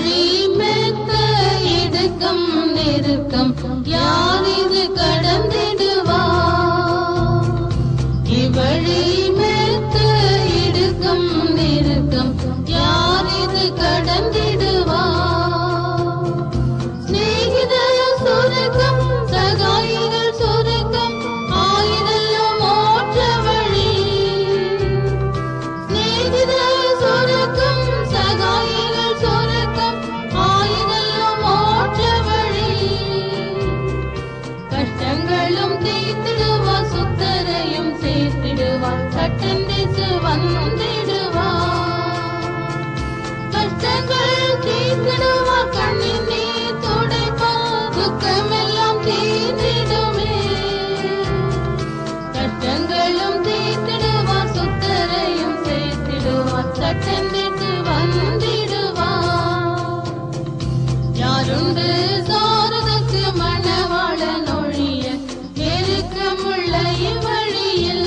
இவ்வழி மெத்த இடுக்கம் நெருக்கம் யார் இது கடந்திடுவார்? இவ்வழி மெத்த இடுக்கம் நெருக்கம் யார் இது கடந்திடுவார்? சிநேகிதர் சுருக்கம் சகாயிகள் சுருக்கம் ஆயிரம் மோட்ச வழி. சிநேகிதர் சுருக்கம் சகாயிகள் சுருக்கம் ஆயிரம் மோட்ச வழி. கஷ்டங்களும் தீர்த்திடுவார் சுத்தரையும் சேர்த்திடுவார் சட்டென்று வந்திடுவார். கஷ்டங்கள் தீர்த்திடுவார் கண்ணின் நீர் துடைப்பார் துக்கமெல்லாம் தீர்ந்திடுமே. கஷ்டங்களும் தீர்த்திடுவார் சுத்தரையும் சேர்த்திடுவார் சட்டென்று வந்திடுவார். யாருண்டு சாரதற்கு மணவாளன் ஒழிய நெருக்கமுள்ள இவ்வழியில்?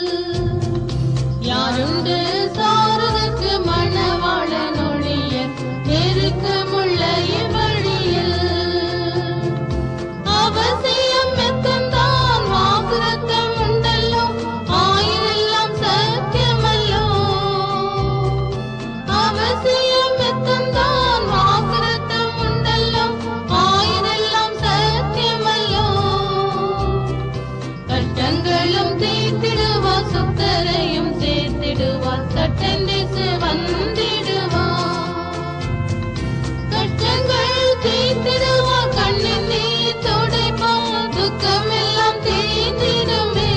யாருண்டு சாரதற்கு மணவாளன் ஒழிய நெருக்கமுள்ள இவ்வழியில்? அவசியம் எத்தந்தான் வாக்குரத்தம் உண்டல்லோ ஆயிரெல்லாம் சத்தியமல்லோ. அவசியம் எத்தந்தான் வாக்குரத்தம் உண்டல்லோ ஆயிரெல்லாம் சத்தியமல்லோ. கஷ்டங்களும் தீர்த்திடுவார் சுத்தரையும் சேர்த்திடுவார் சட்டென்று வந்திடுவார். கஷ்டங்கள் தீர்த்திடுவார் கண்ணின் நீர் துடைப்பார் துக்கமெல்லாம் தீர்ந்திடுமே.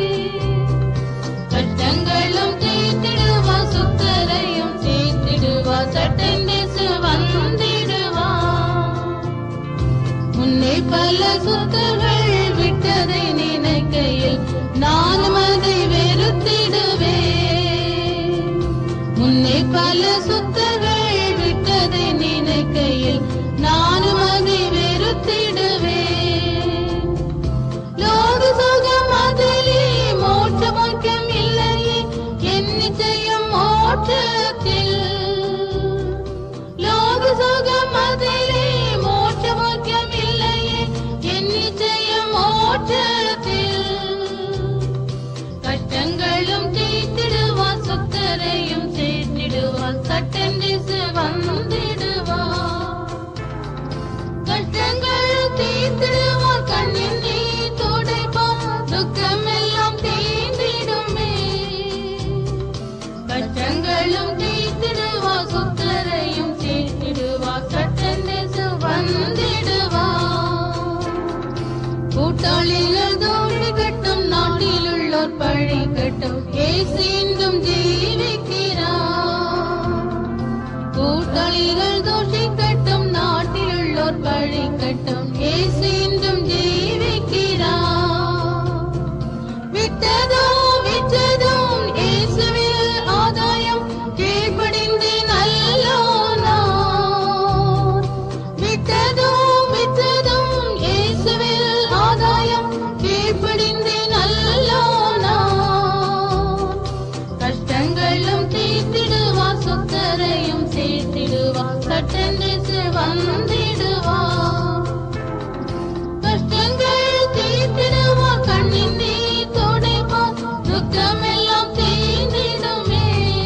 கஷ்டங்களும் தீர்த்திடுவார் சுத்தரையும் சேர்த்திடுவார் சட்டென்று வந்திடுவார். முன்னே பல சுத்தர்கள் விட்டதை நினைக்கையில் நானும் அதை வெறுத்திடுவேன். முன்னே பல சுத்தர்கள் விட்டதை நினைக்கையில் நானும் அதை வெறுத்திடுவேன். லோக சுகம் அதிலே மோட்ச முக்கியம் இல்லையே என் நிச்சயம் மோட்சத்தில். லோக சுகம் அதிலே மோட்ச முக்கியம் இல்லையே என் நிச்சயம் மோட்சத்தில். கஷ்டங்களும் தீர்த்திடுவார் சுத்தரையும் சேர்த்திடுவார் சட்டென்று வந்திடுவார். கஷ்டங்கள் தீர்த்திடுவார் கண்ணின் நீர் துடைப்பார் துக்கமெல்லாம் தீர்ந்திடுமே. கஷ்டங்களும் தீர்த்திடுவார் சுத்தரையும் சேர்த்திடுவார் சட்டென்று வந்திடுவார். கூட்டாளிகள் தோழி கட்டும் நாட்டில் உள்ளோர் பழி கட்டும் இயேசு இன்றும் ஜீவிக்கிறார். கூட்டாளிகள் தோஷி கட்டும் நாட்டில் உள்ளோர் பழி கட்டும் இயேசு இன்றும் ஜீவிக்கிறார். விட்டதோ விட்டதும் இயேசுவில் ஆதாயம் கீழ்ப்படிந்து நல்லோ நான். விட்டதோ விட்டதும் இயேசுவில் ஆதாயம் கீழ்ப்படிந்து நல்லோ நான். கஷ்டங்களும் தீர்த்திடுவார் சுத்தரையும் சேர்த்திடுவார் சட்டென்று வந்திடுவார். கஷ்டங்கள் தீர்த்திடுவார் கண்ணின் நீர் துடைப்பார் துக்கமெல்லாம் தீர்ந்திடுமே.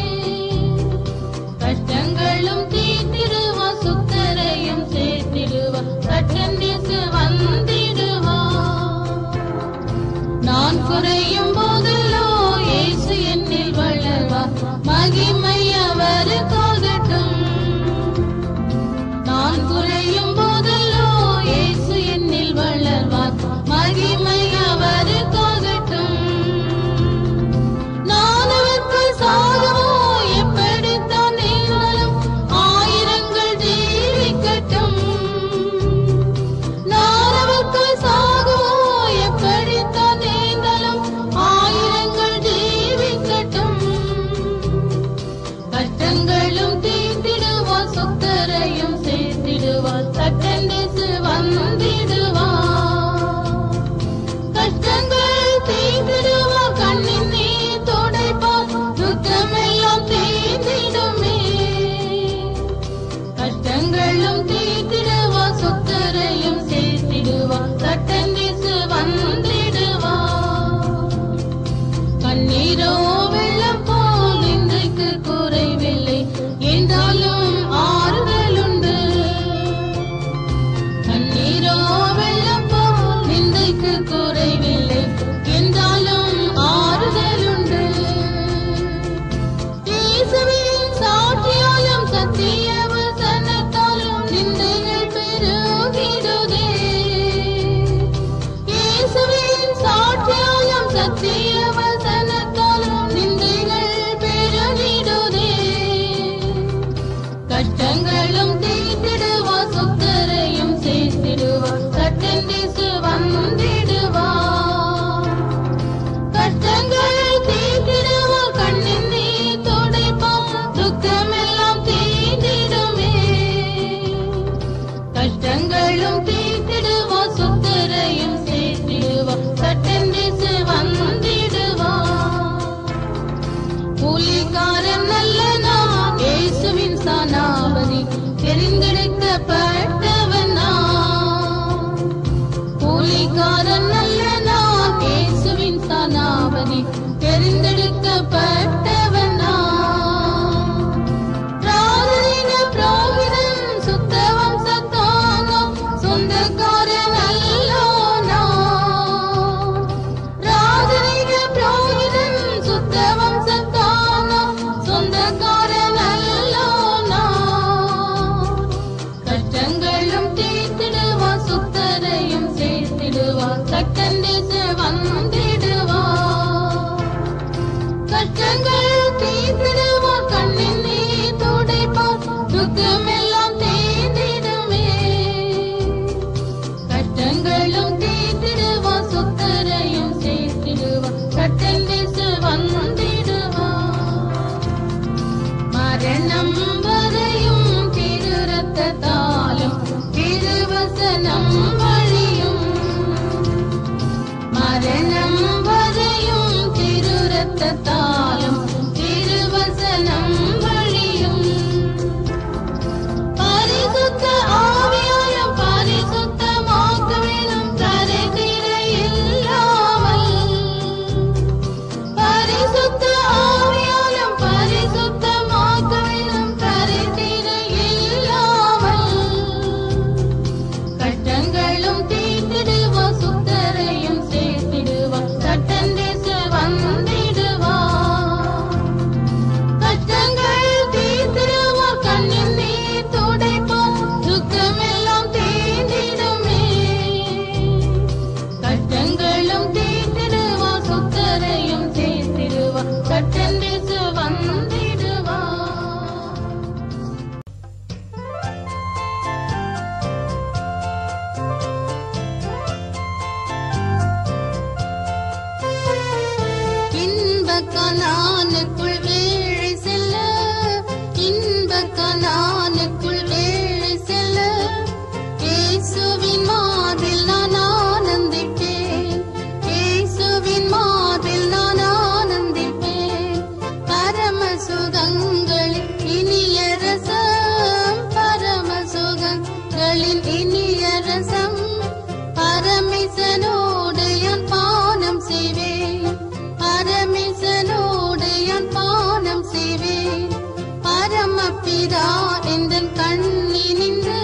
கஷ்டங்களும் தீர்த்திடுவார் சுத்தரையும் சேர்த்திடுவார் சட்டென்று வந்திடுவார். நான் குறையும் போதெல்லோ இயேசு என்னில் வளர்வார் மகிமை அவருக்காகட்டும். நான் குறையும் சத்தத்தாலும் திருவசனம் வழியும் பரிசுத்த ஆவியாலும் பரிசுத்தமாக்க வேணும் கரைதிர இல்லாமல் பரிசுத்த ஆவியாலும் பரிசுத்தமாக்க வேணும் கரைதிர இல்லாமல் கட்டங்களும் தீர்த்திடுவா சுத்தரையும் சேர்த்திடுவா கட்டன் தேச வந்திடுவா கட்டங்கள் தீர்த்திடுவா கண்ணின் நீர் துடைப்பா துக்கமெல்லாம் தீர்ந்திடுமே கட்டங்களும் தீர்த்திடுவா சுத்தரையும் சேர்த்திடுவா கட்டன் தேச வந்திடுவா இன்பக்கனானுக்குள் ஏழை செல்ல இன்பக்கனானுக்குள் ஏழை செல்ல இயேசுவின் மார்பில் நான் ஆனந்திப்பேன் இயேசுவின் மார்பில் நான் ஆனந்திப்பேன் பரம சுகங்களின் இனிய ரசம் பரம சுகங்களின் இனிய ரசம் பரமேசனோடு என் பானம் செய்வேன் பரமேசனோடு என் பானம் செய்வேன் பரமபிதா எந்தன் கண்ணினின்று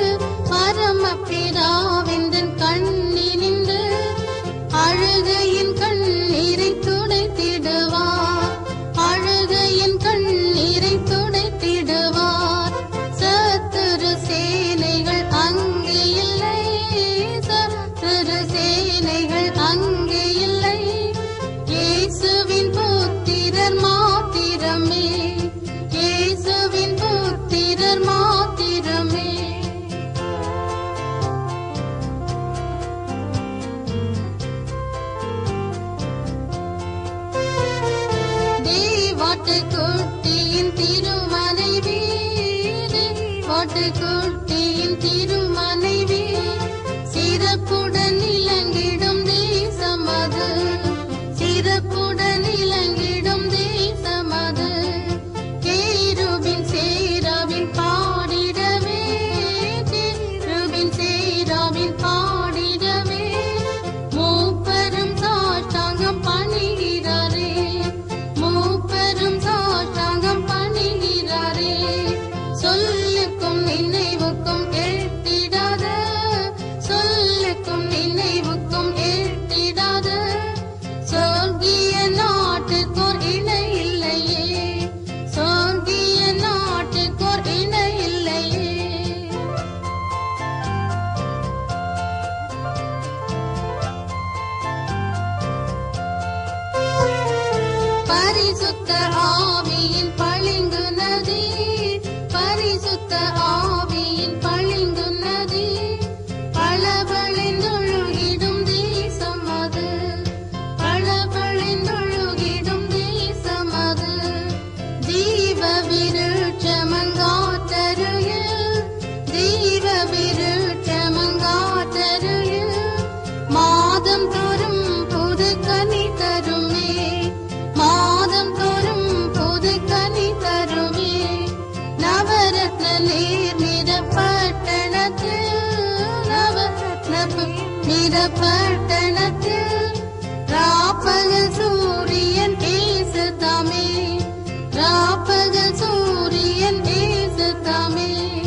பரமபிதாவெந்தன் கண்ணினின்று அழுகையின் கண்ணீரை துடைத்திடுவார் அழுகையின் கண்ணீரை துடைத்திடுவார் சத்துரு சேனைகள் அங்கே இல்லை சத்துரு சேனைகள் அங்கே இல்லை இயேசுவின் புத்திரர் மாத்திரமே இயேசுவின் புத்திரர் மாத்திரமே தேவாட்டுக்குட்டியின் திருமனைவி தேவாட்டுக்குட்டியின் திருமனைவி சிறப்புடன் இலங்கிடும் தேசமது சிறப்புடன் இலங்கிடும் தேசமது கேருபின் சேராவின் பாடிடவே கேருபின் சேராவின் பாடிடவே மூப்பரும் சாஷ்டாங்கம் பணிகிறாரே மூப்பரும் சாஷ்டாங்கம் பணிகிறாரே சொல்லுக்கும் நினைவுக்கும் எட்டிடாத சொல்லுக்கும் நினைவுக்கும் எட்டிடாத சொர்க்கிய நாட்டுக்கோர் இணை இல்லையே சொர்க்கிய நாட்டுக்கோர் இணை இல்லையே பரிசுத்த ஆவியின் பளிங்கு நதி பரிசுத்த ஆவியின் பளிங்கு நதி பளபளந்தொழுகிடும் தேசம் அது பளபளந்தொழுகிடும் தேசம் அது ஜீவ விருட்சமங்காற்றருகில் ஜீவ விருட்சமங்காற்றருகில் மாதம் தோறும் புது கனி தருமே மாதம் தோறும் புது கனி தருமே நவரத்ன நீர் நிறப்பட்டணத்தில் நவரத்ன நிறப்பட்டணத்தில் ராப்பகல் சூரியன் ஏசு தாமே ராப்பகல் சூரியன் ஏசு தாமே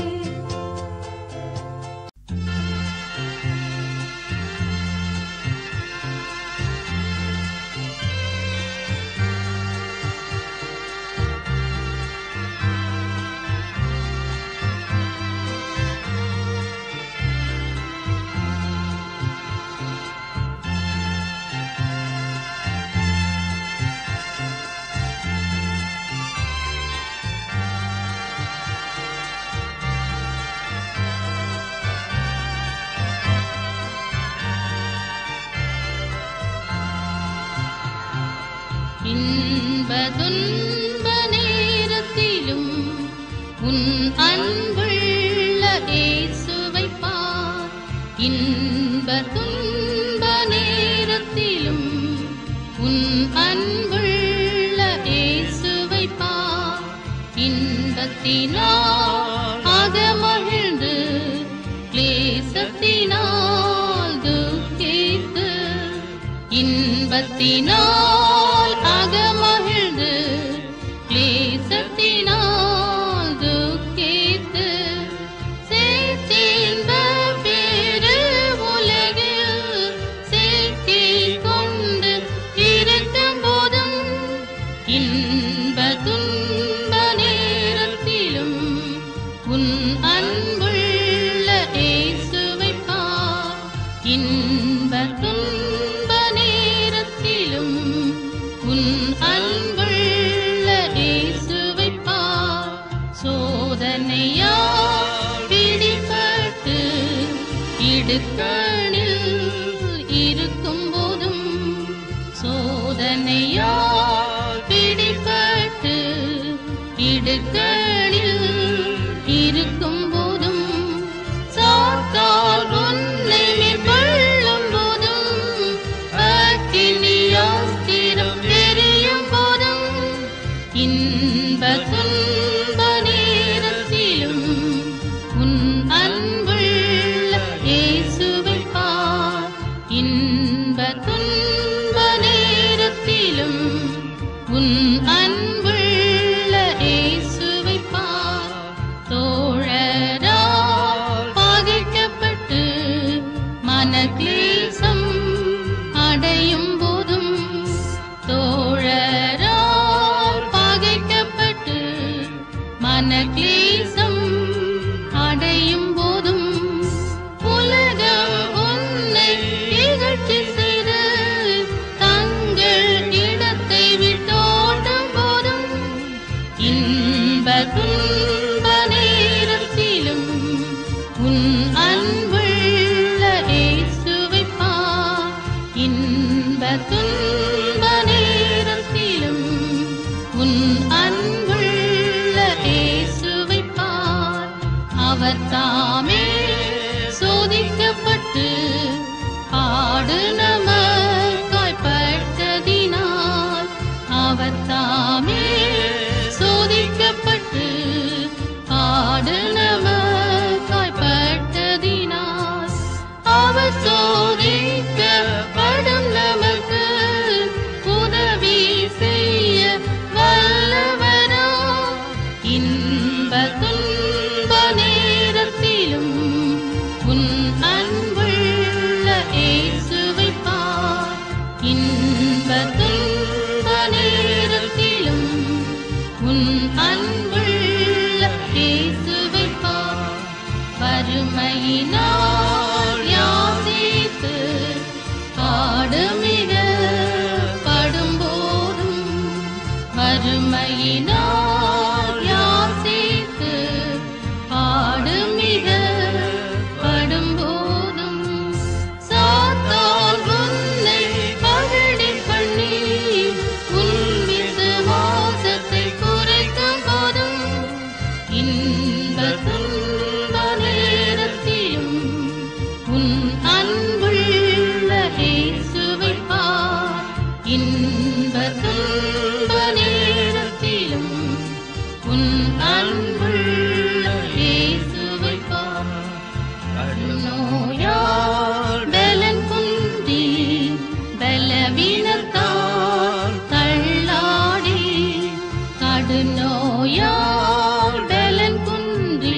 இன்ப துன்ப நேரத்திலும் உன் அன்புள்ள இயேசுவை பார். இன்ப துன்ப நேரத்திலும் உன் அன்புள்ள இன்பத்தினால் அகமகிழ்ந்து கிளேசத்தினால் துக்கித்து இன்பத்தினால் அகமகிழ்ந்து கிளேசத்தினால் துக்கித்து சேற்றின்ப பெரு உலகில் சிக்கிக் கொண்டு இருக்கும் போதும் இன்ப துன்ப நேரத்திலும் உன் அன்புள்ள இயேசுவைப் பார். இன்ப துன்ப நேரத்திலும் உன் அன்புள்ள இயேசுவைப் பார். சோதனையால் பிடிபட்டு இடுக்கணில் இருக்கும் போதும் சோதனையால் பிடிபட்டு இடுக்கணில் இருக்கும் போதும் சாத்தால் உன்னை மேற்கொள்ளும் போதும் அக்கினியாஸ்திரம் எரியும் போதும் இன்ப துன்ப நேரத்திலும் உன் அன்புள்ள இயேசுவைப் பார். இன்ப துன்ப நேரத்திலும் உன் அன்புள்ள இயேசுவைப் பார். தோழரால் பகைக்கப்பட்டு மனக்லேசம் அடையும் போதும் தோழரால் பகைக்கப்பட்டு மனக்லேசம் அடையும் போதும் உலகம் உன்னை இகழ்ச்சி செய்து தங்கள் இடத்தை விட்டோடும் போதும் இன்ப துன்ப நேரத்திலும் உன் அன்புள்ள இயேசுவைப் பார். இன்ப துன்ப நேரத்திலும் உன் அன்புள்ள இயேசுவைப் பார். அவர் தாமே சோதிக்கப்பட்டு பாடு நமக்காய் பட்டதினால் அவர் தாமே சோதிக்கப்பட்டு பாடு நமக்காய் பட்டதினால் அவர் சோதிக்கப்படும் நமக்கு உதவி செய்ய வல்லவரா. இன்ப துன்ப நேரத்திலும் உன் அன்புள்ள இயேசுவைப் பார். இன்ப துன்ப நேரத்திலும் உன் அன்புள்ள இயேசுவைப் பார். வறுமையினால் யாசித்து பாடு மிக படும்போதும் வறுமையினால் யாசித்து பாடு மிக படும்போதும் சாத்தால் உன்னை பகடி பண்ணி உன் விசுவாசத்தை குறைக்கும் போதும் இன்ப துன்ப நேரத்திலும் உன் அன்புள்ள இயேசுவைப் பார். இன்ப துன்ப நேரத்திலும் உன் அன்புள்ள இயேசுவைப் பார். நோயால் பலன் குன்றி பலவீனத்தால் தள்ளாடி கடுநோயால் பலன் குன்றி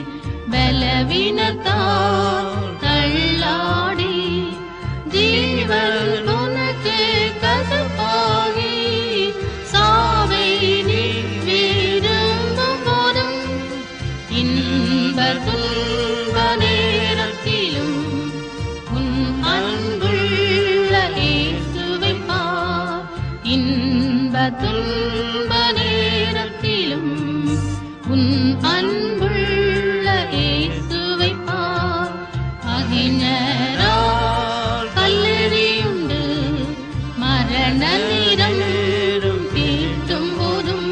பலவீனத்தால் தள்ளாடி ஜீவன் உனக்கு கசப்பாகி சாவை நீ விரும்பும் போதும் இன்ப துன்ப நேரத்திலும் உன் அன்புள்ள இயேசுவைப் பார். இன்ப துன்ப நேரத்திலும் உன் அன்புள்ள இயேசுவைப் பார். அகிஞரால் கல்லெறியுண்டு மரண நிறம் தீட்டும் போதும்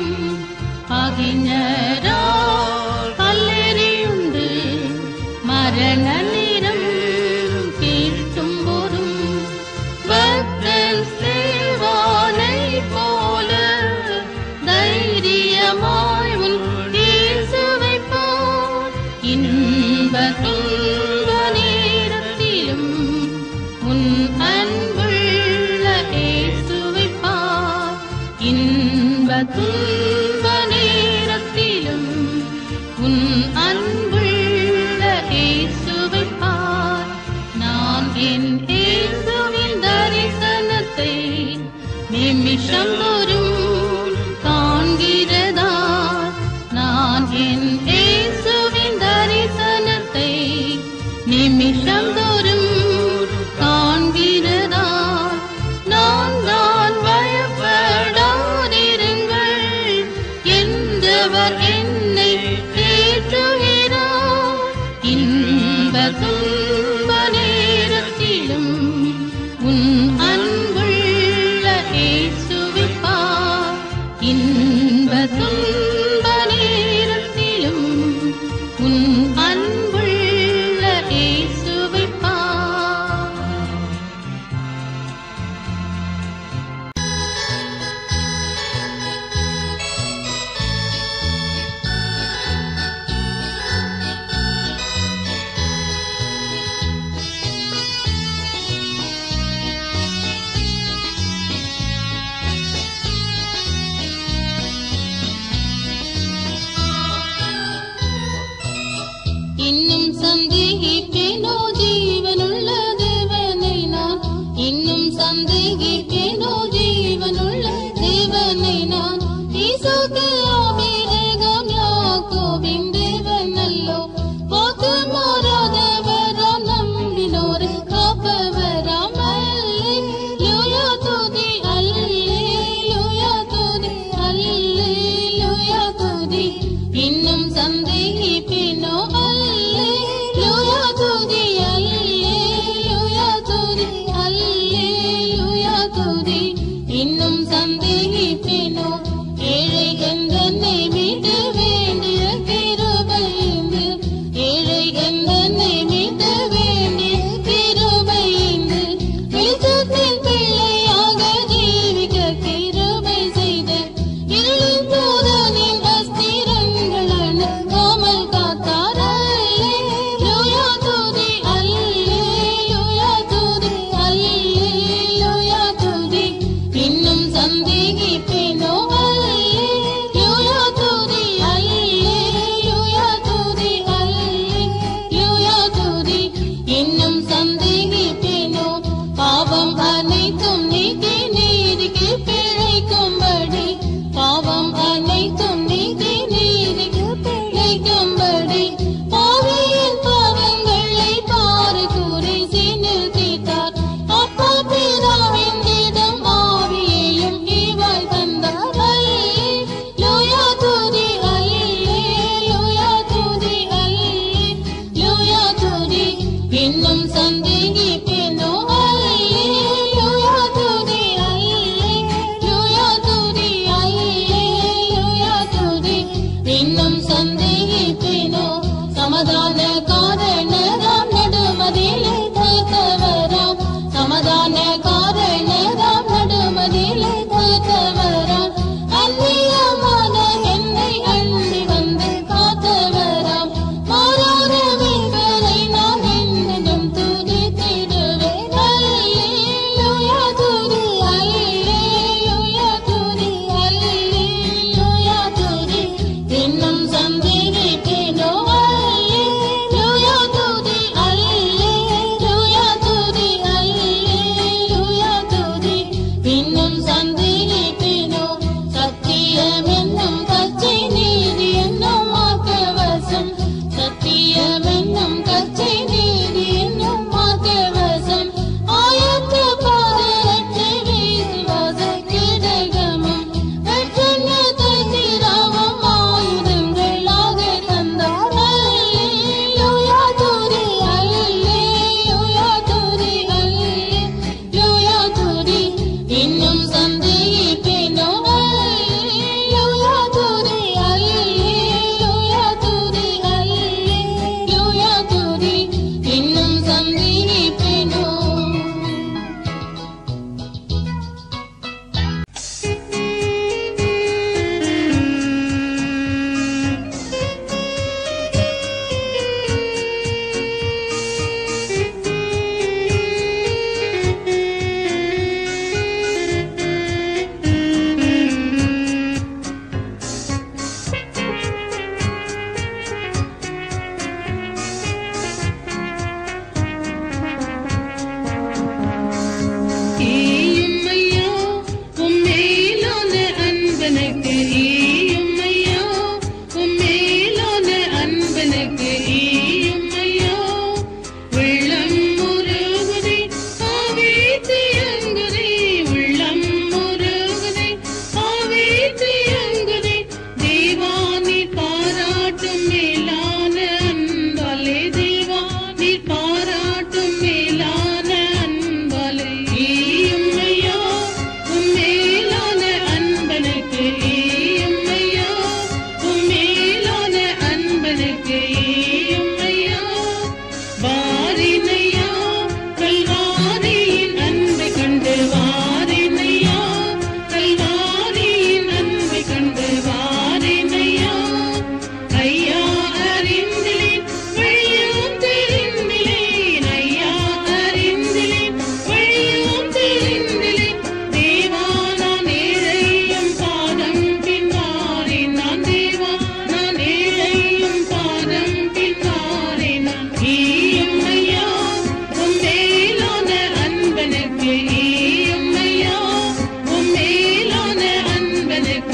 அகிஞரால் கல்லெறியுண்டு மரண நிறம் தீட்டும் போதும் பக்தன் சேவானை போல தய இன்ப துன்ப நேரத்திலும் உன் அன்புள்ள இயேசுவைப் பார். நான் என் இயேசுவின் தரிசனத்தை நிமிஷம் தோறும் காண்கிறதா? நான் என் இயேசுவின் தரிசனத்தை நிமிஷம் தோறும் காண்கிறதா? நான் பயப்படாதிருங்கள், என்றவர் என்னை தேற்றுகிறார். இன்ப துன்ப நேரத்திலும் உன் அன்புள்ள இயேசுவைப் பார். இன்ப துன்ப நேரத்திலும் உன் அன்புள்ள இயேசுவைப் பார்.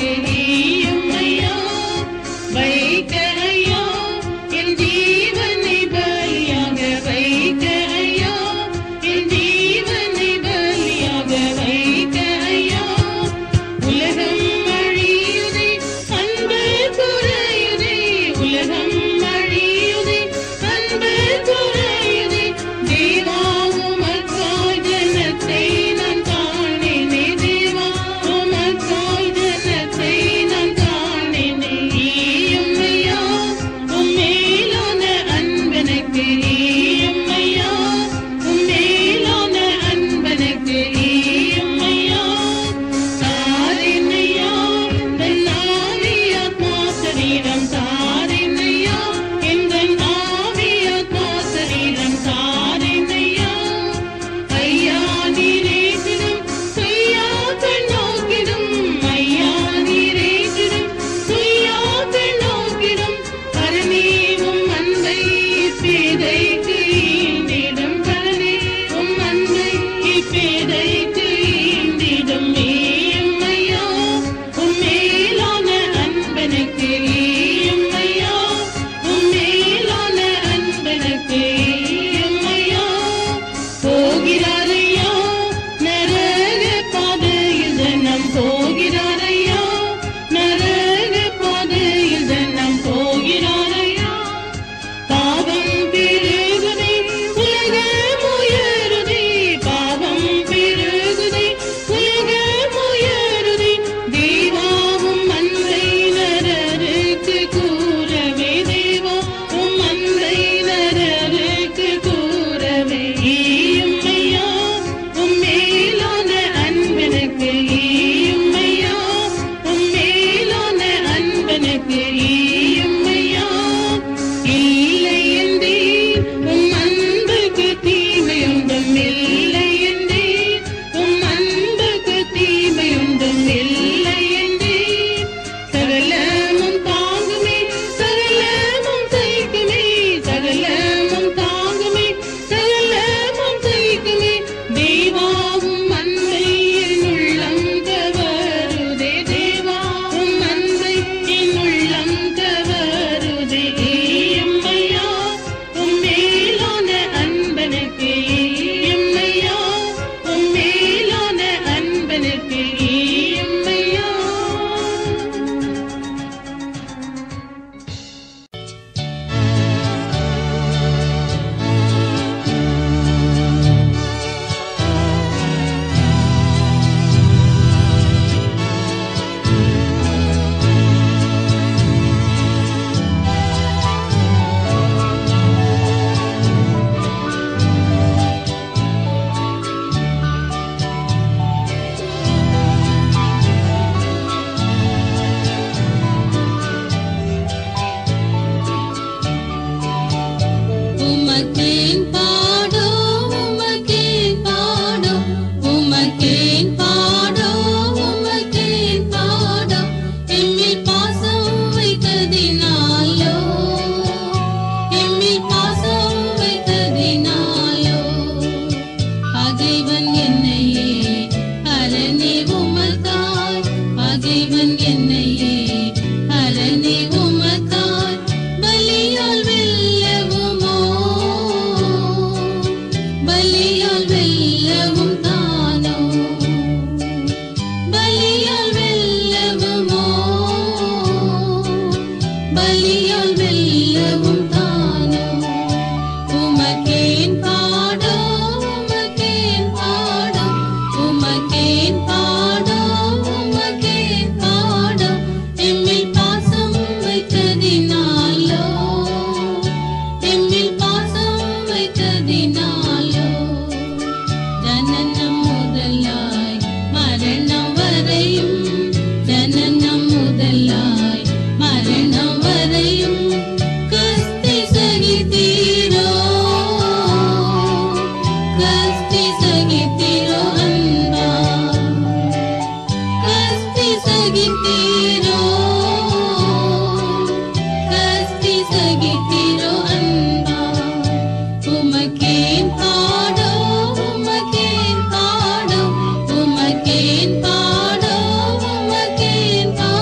உமக்கேன் பாடோ உமக்கேன் பாடோ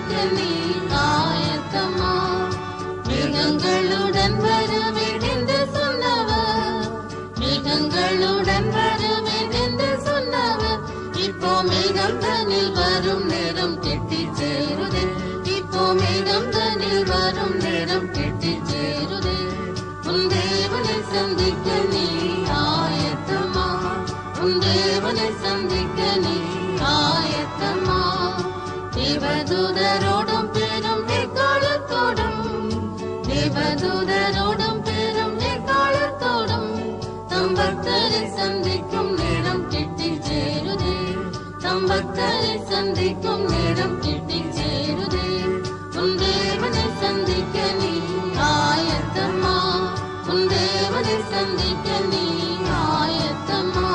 சந்திக்க நீ ஆயத்தமா? மேகங்களுடன் வருவேன் என்று சொன்னவர், மேகங்களுடன் வருவேன் என்று சொன்னவர், இப்போ மேகம் தனில் வரும் நேரம் கெட்டி சேருதே, இப்போ மேகம் தனில் வரும் நேரம் கெட்டி சேருதே. உன் தேவனை சந்திக்க நீ ஆயத்தமா? உன் தேவனை சந்திக்க நீ ஆயத்தமா? தேவதூதரோடும் பெரும் எக்காலத்தோடும், தேவதூதரோடும் பெரும் எக்காலத்தோடும் தம் பக்தரை சந்திக்கும் நேரம் கெட்டி சேருதே, தம் பக்தரை சந்திக்கும் நேரம் கெட்டி சேருதே. உன் தேவனை சந்திக்க நீ ஆயத்தமா? உன் தேவனை சந்திக்க நீ ஆயத்தமா?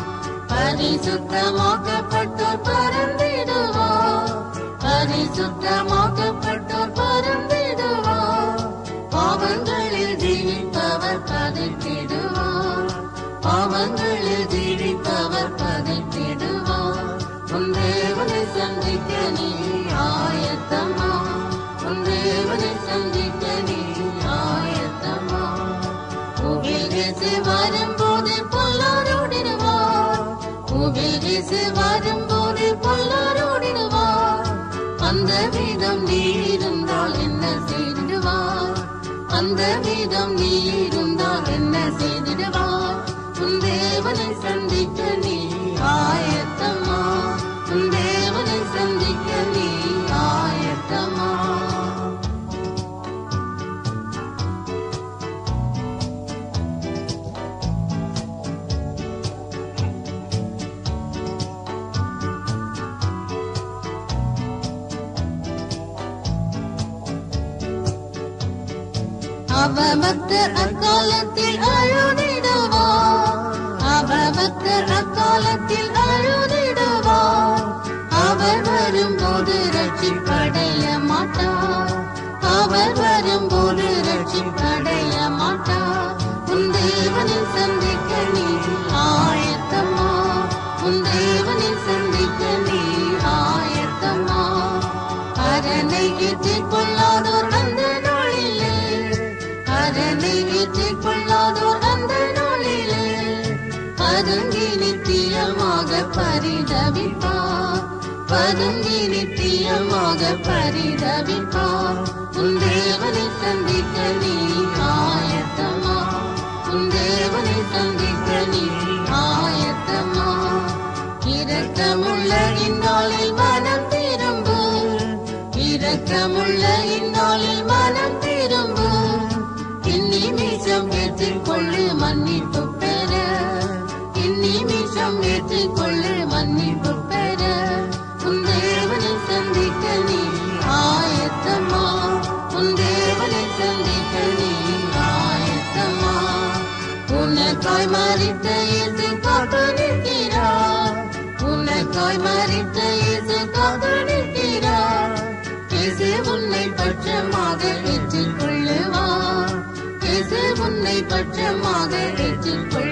பரிசுத்தமாக்கப்பட்டோர் பறந்திடுவார், பரிசுத்தமாக்கப்பட்டோர் பறந்திடுவார். பாவங்களில் ஜீவிப்பவர் பதைத்திடுவார், பாவங்களில் ஜீவிப்பவர் பதைத்திடுவார். உன் தேவனை சந்திக்க நீ ஆயத்தமா? உன் தேவனை சந்திக்க நீ ஆயத்தமா? உபேசு வரும்போது பொல்லாரோடிடுவார், உபேசு வரும்போது பொல்லாரோடிடுவார். அந்த வீதம் நீ இருந்தால் என்ன செய்திடுவார், அந்த வீதம் நீ இருந்தால் என்ன செய்திடுவார். உன் தேவனை சந்திக்க நீ ஆயத்தமா? உன் தேவனை சந்திக்க நீ ஆயத்தமா? அவபக்தர் அக்காலத்தில் அழுதிடுவார், அவபக்தர் அக்காலத்தில் அழுதிடுவார். அவர் வரும்போது ரட்சிப்படைய மாட்டார், அவர் வரும்போது ரட்சிப்படைய மாட்டார். உன் தேவனை சந்திக்க நீ ஆயத்தமா? உன் தேவனை சந்திக்க நீ ஆயத்தமா? அரனை ஏற்றிக் கொள்ளாதோர் அந்த நாளிலே, அரனை ஏற்றிக் கொள்ளாதோர் அந்த நாளிலே பதுங்கி நித்தியமாக பரிதவிப்பார், பதுங்கி நித்தியமாக பரிதவிப்பார். உன் தேவனை சந்திக்க நீ ஆயத்தமா? உன் தேவனை சந்திக்க நீ ஆயத்தமா? இரக்கமுள்ள இந்நாளில் மனம் திரும்பு, இரக்கமுள்ள இந்நாளில் மனம் திரும்பு. இந்நிமிஷம் ஏற்றுக்கொள்ளு மன்னிப்பு பெற, இந்நிமிஷம் ஏற்றுக்கொள்ளு மன்னிப்பு பெற. உன் தேவனை சந்திக்க நீ ஆயத்தமா? உன் தேவனை சந்திக்க நீ ஆயத்தமா? உனக்காய் மரித்த இயேசு காத்து நிற்கிறார், உனக்காய் மரித்த இயேசு காத்து நிற்கிறார். இயேசு உன்னை பட்சமாக ஏற்றுக்கொள்ளுவார், இயேசு உன்னை பட்சமாக ஏற்றுக்கொள்ளுவார்.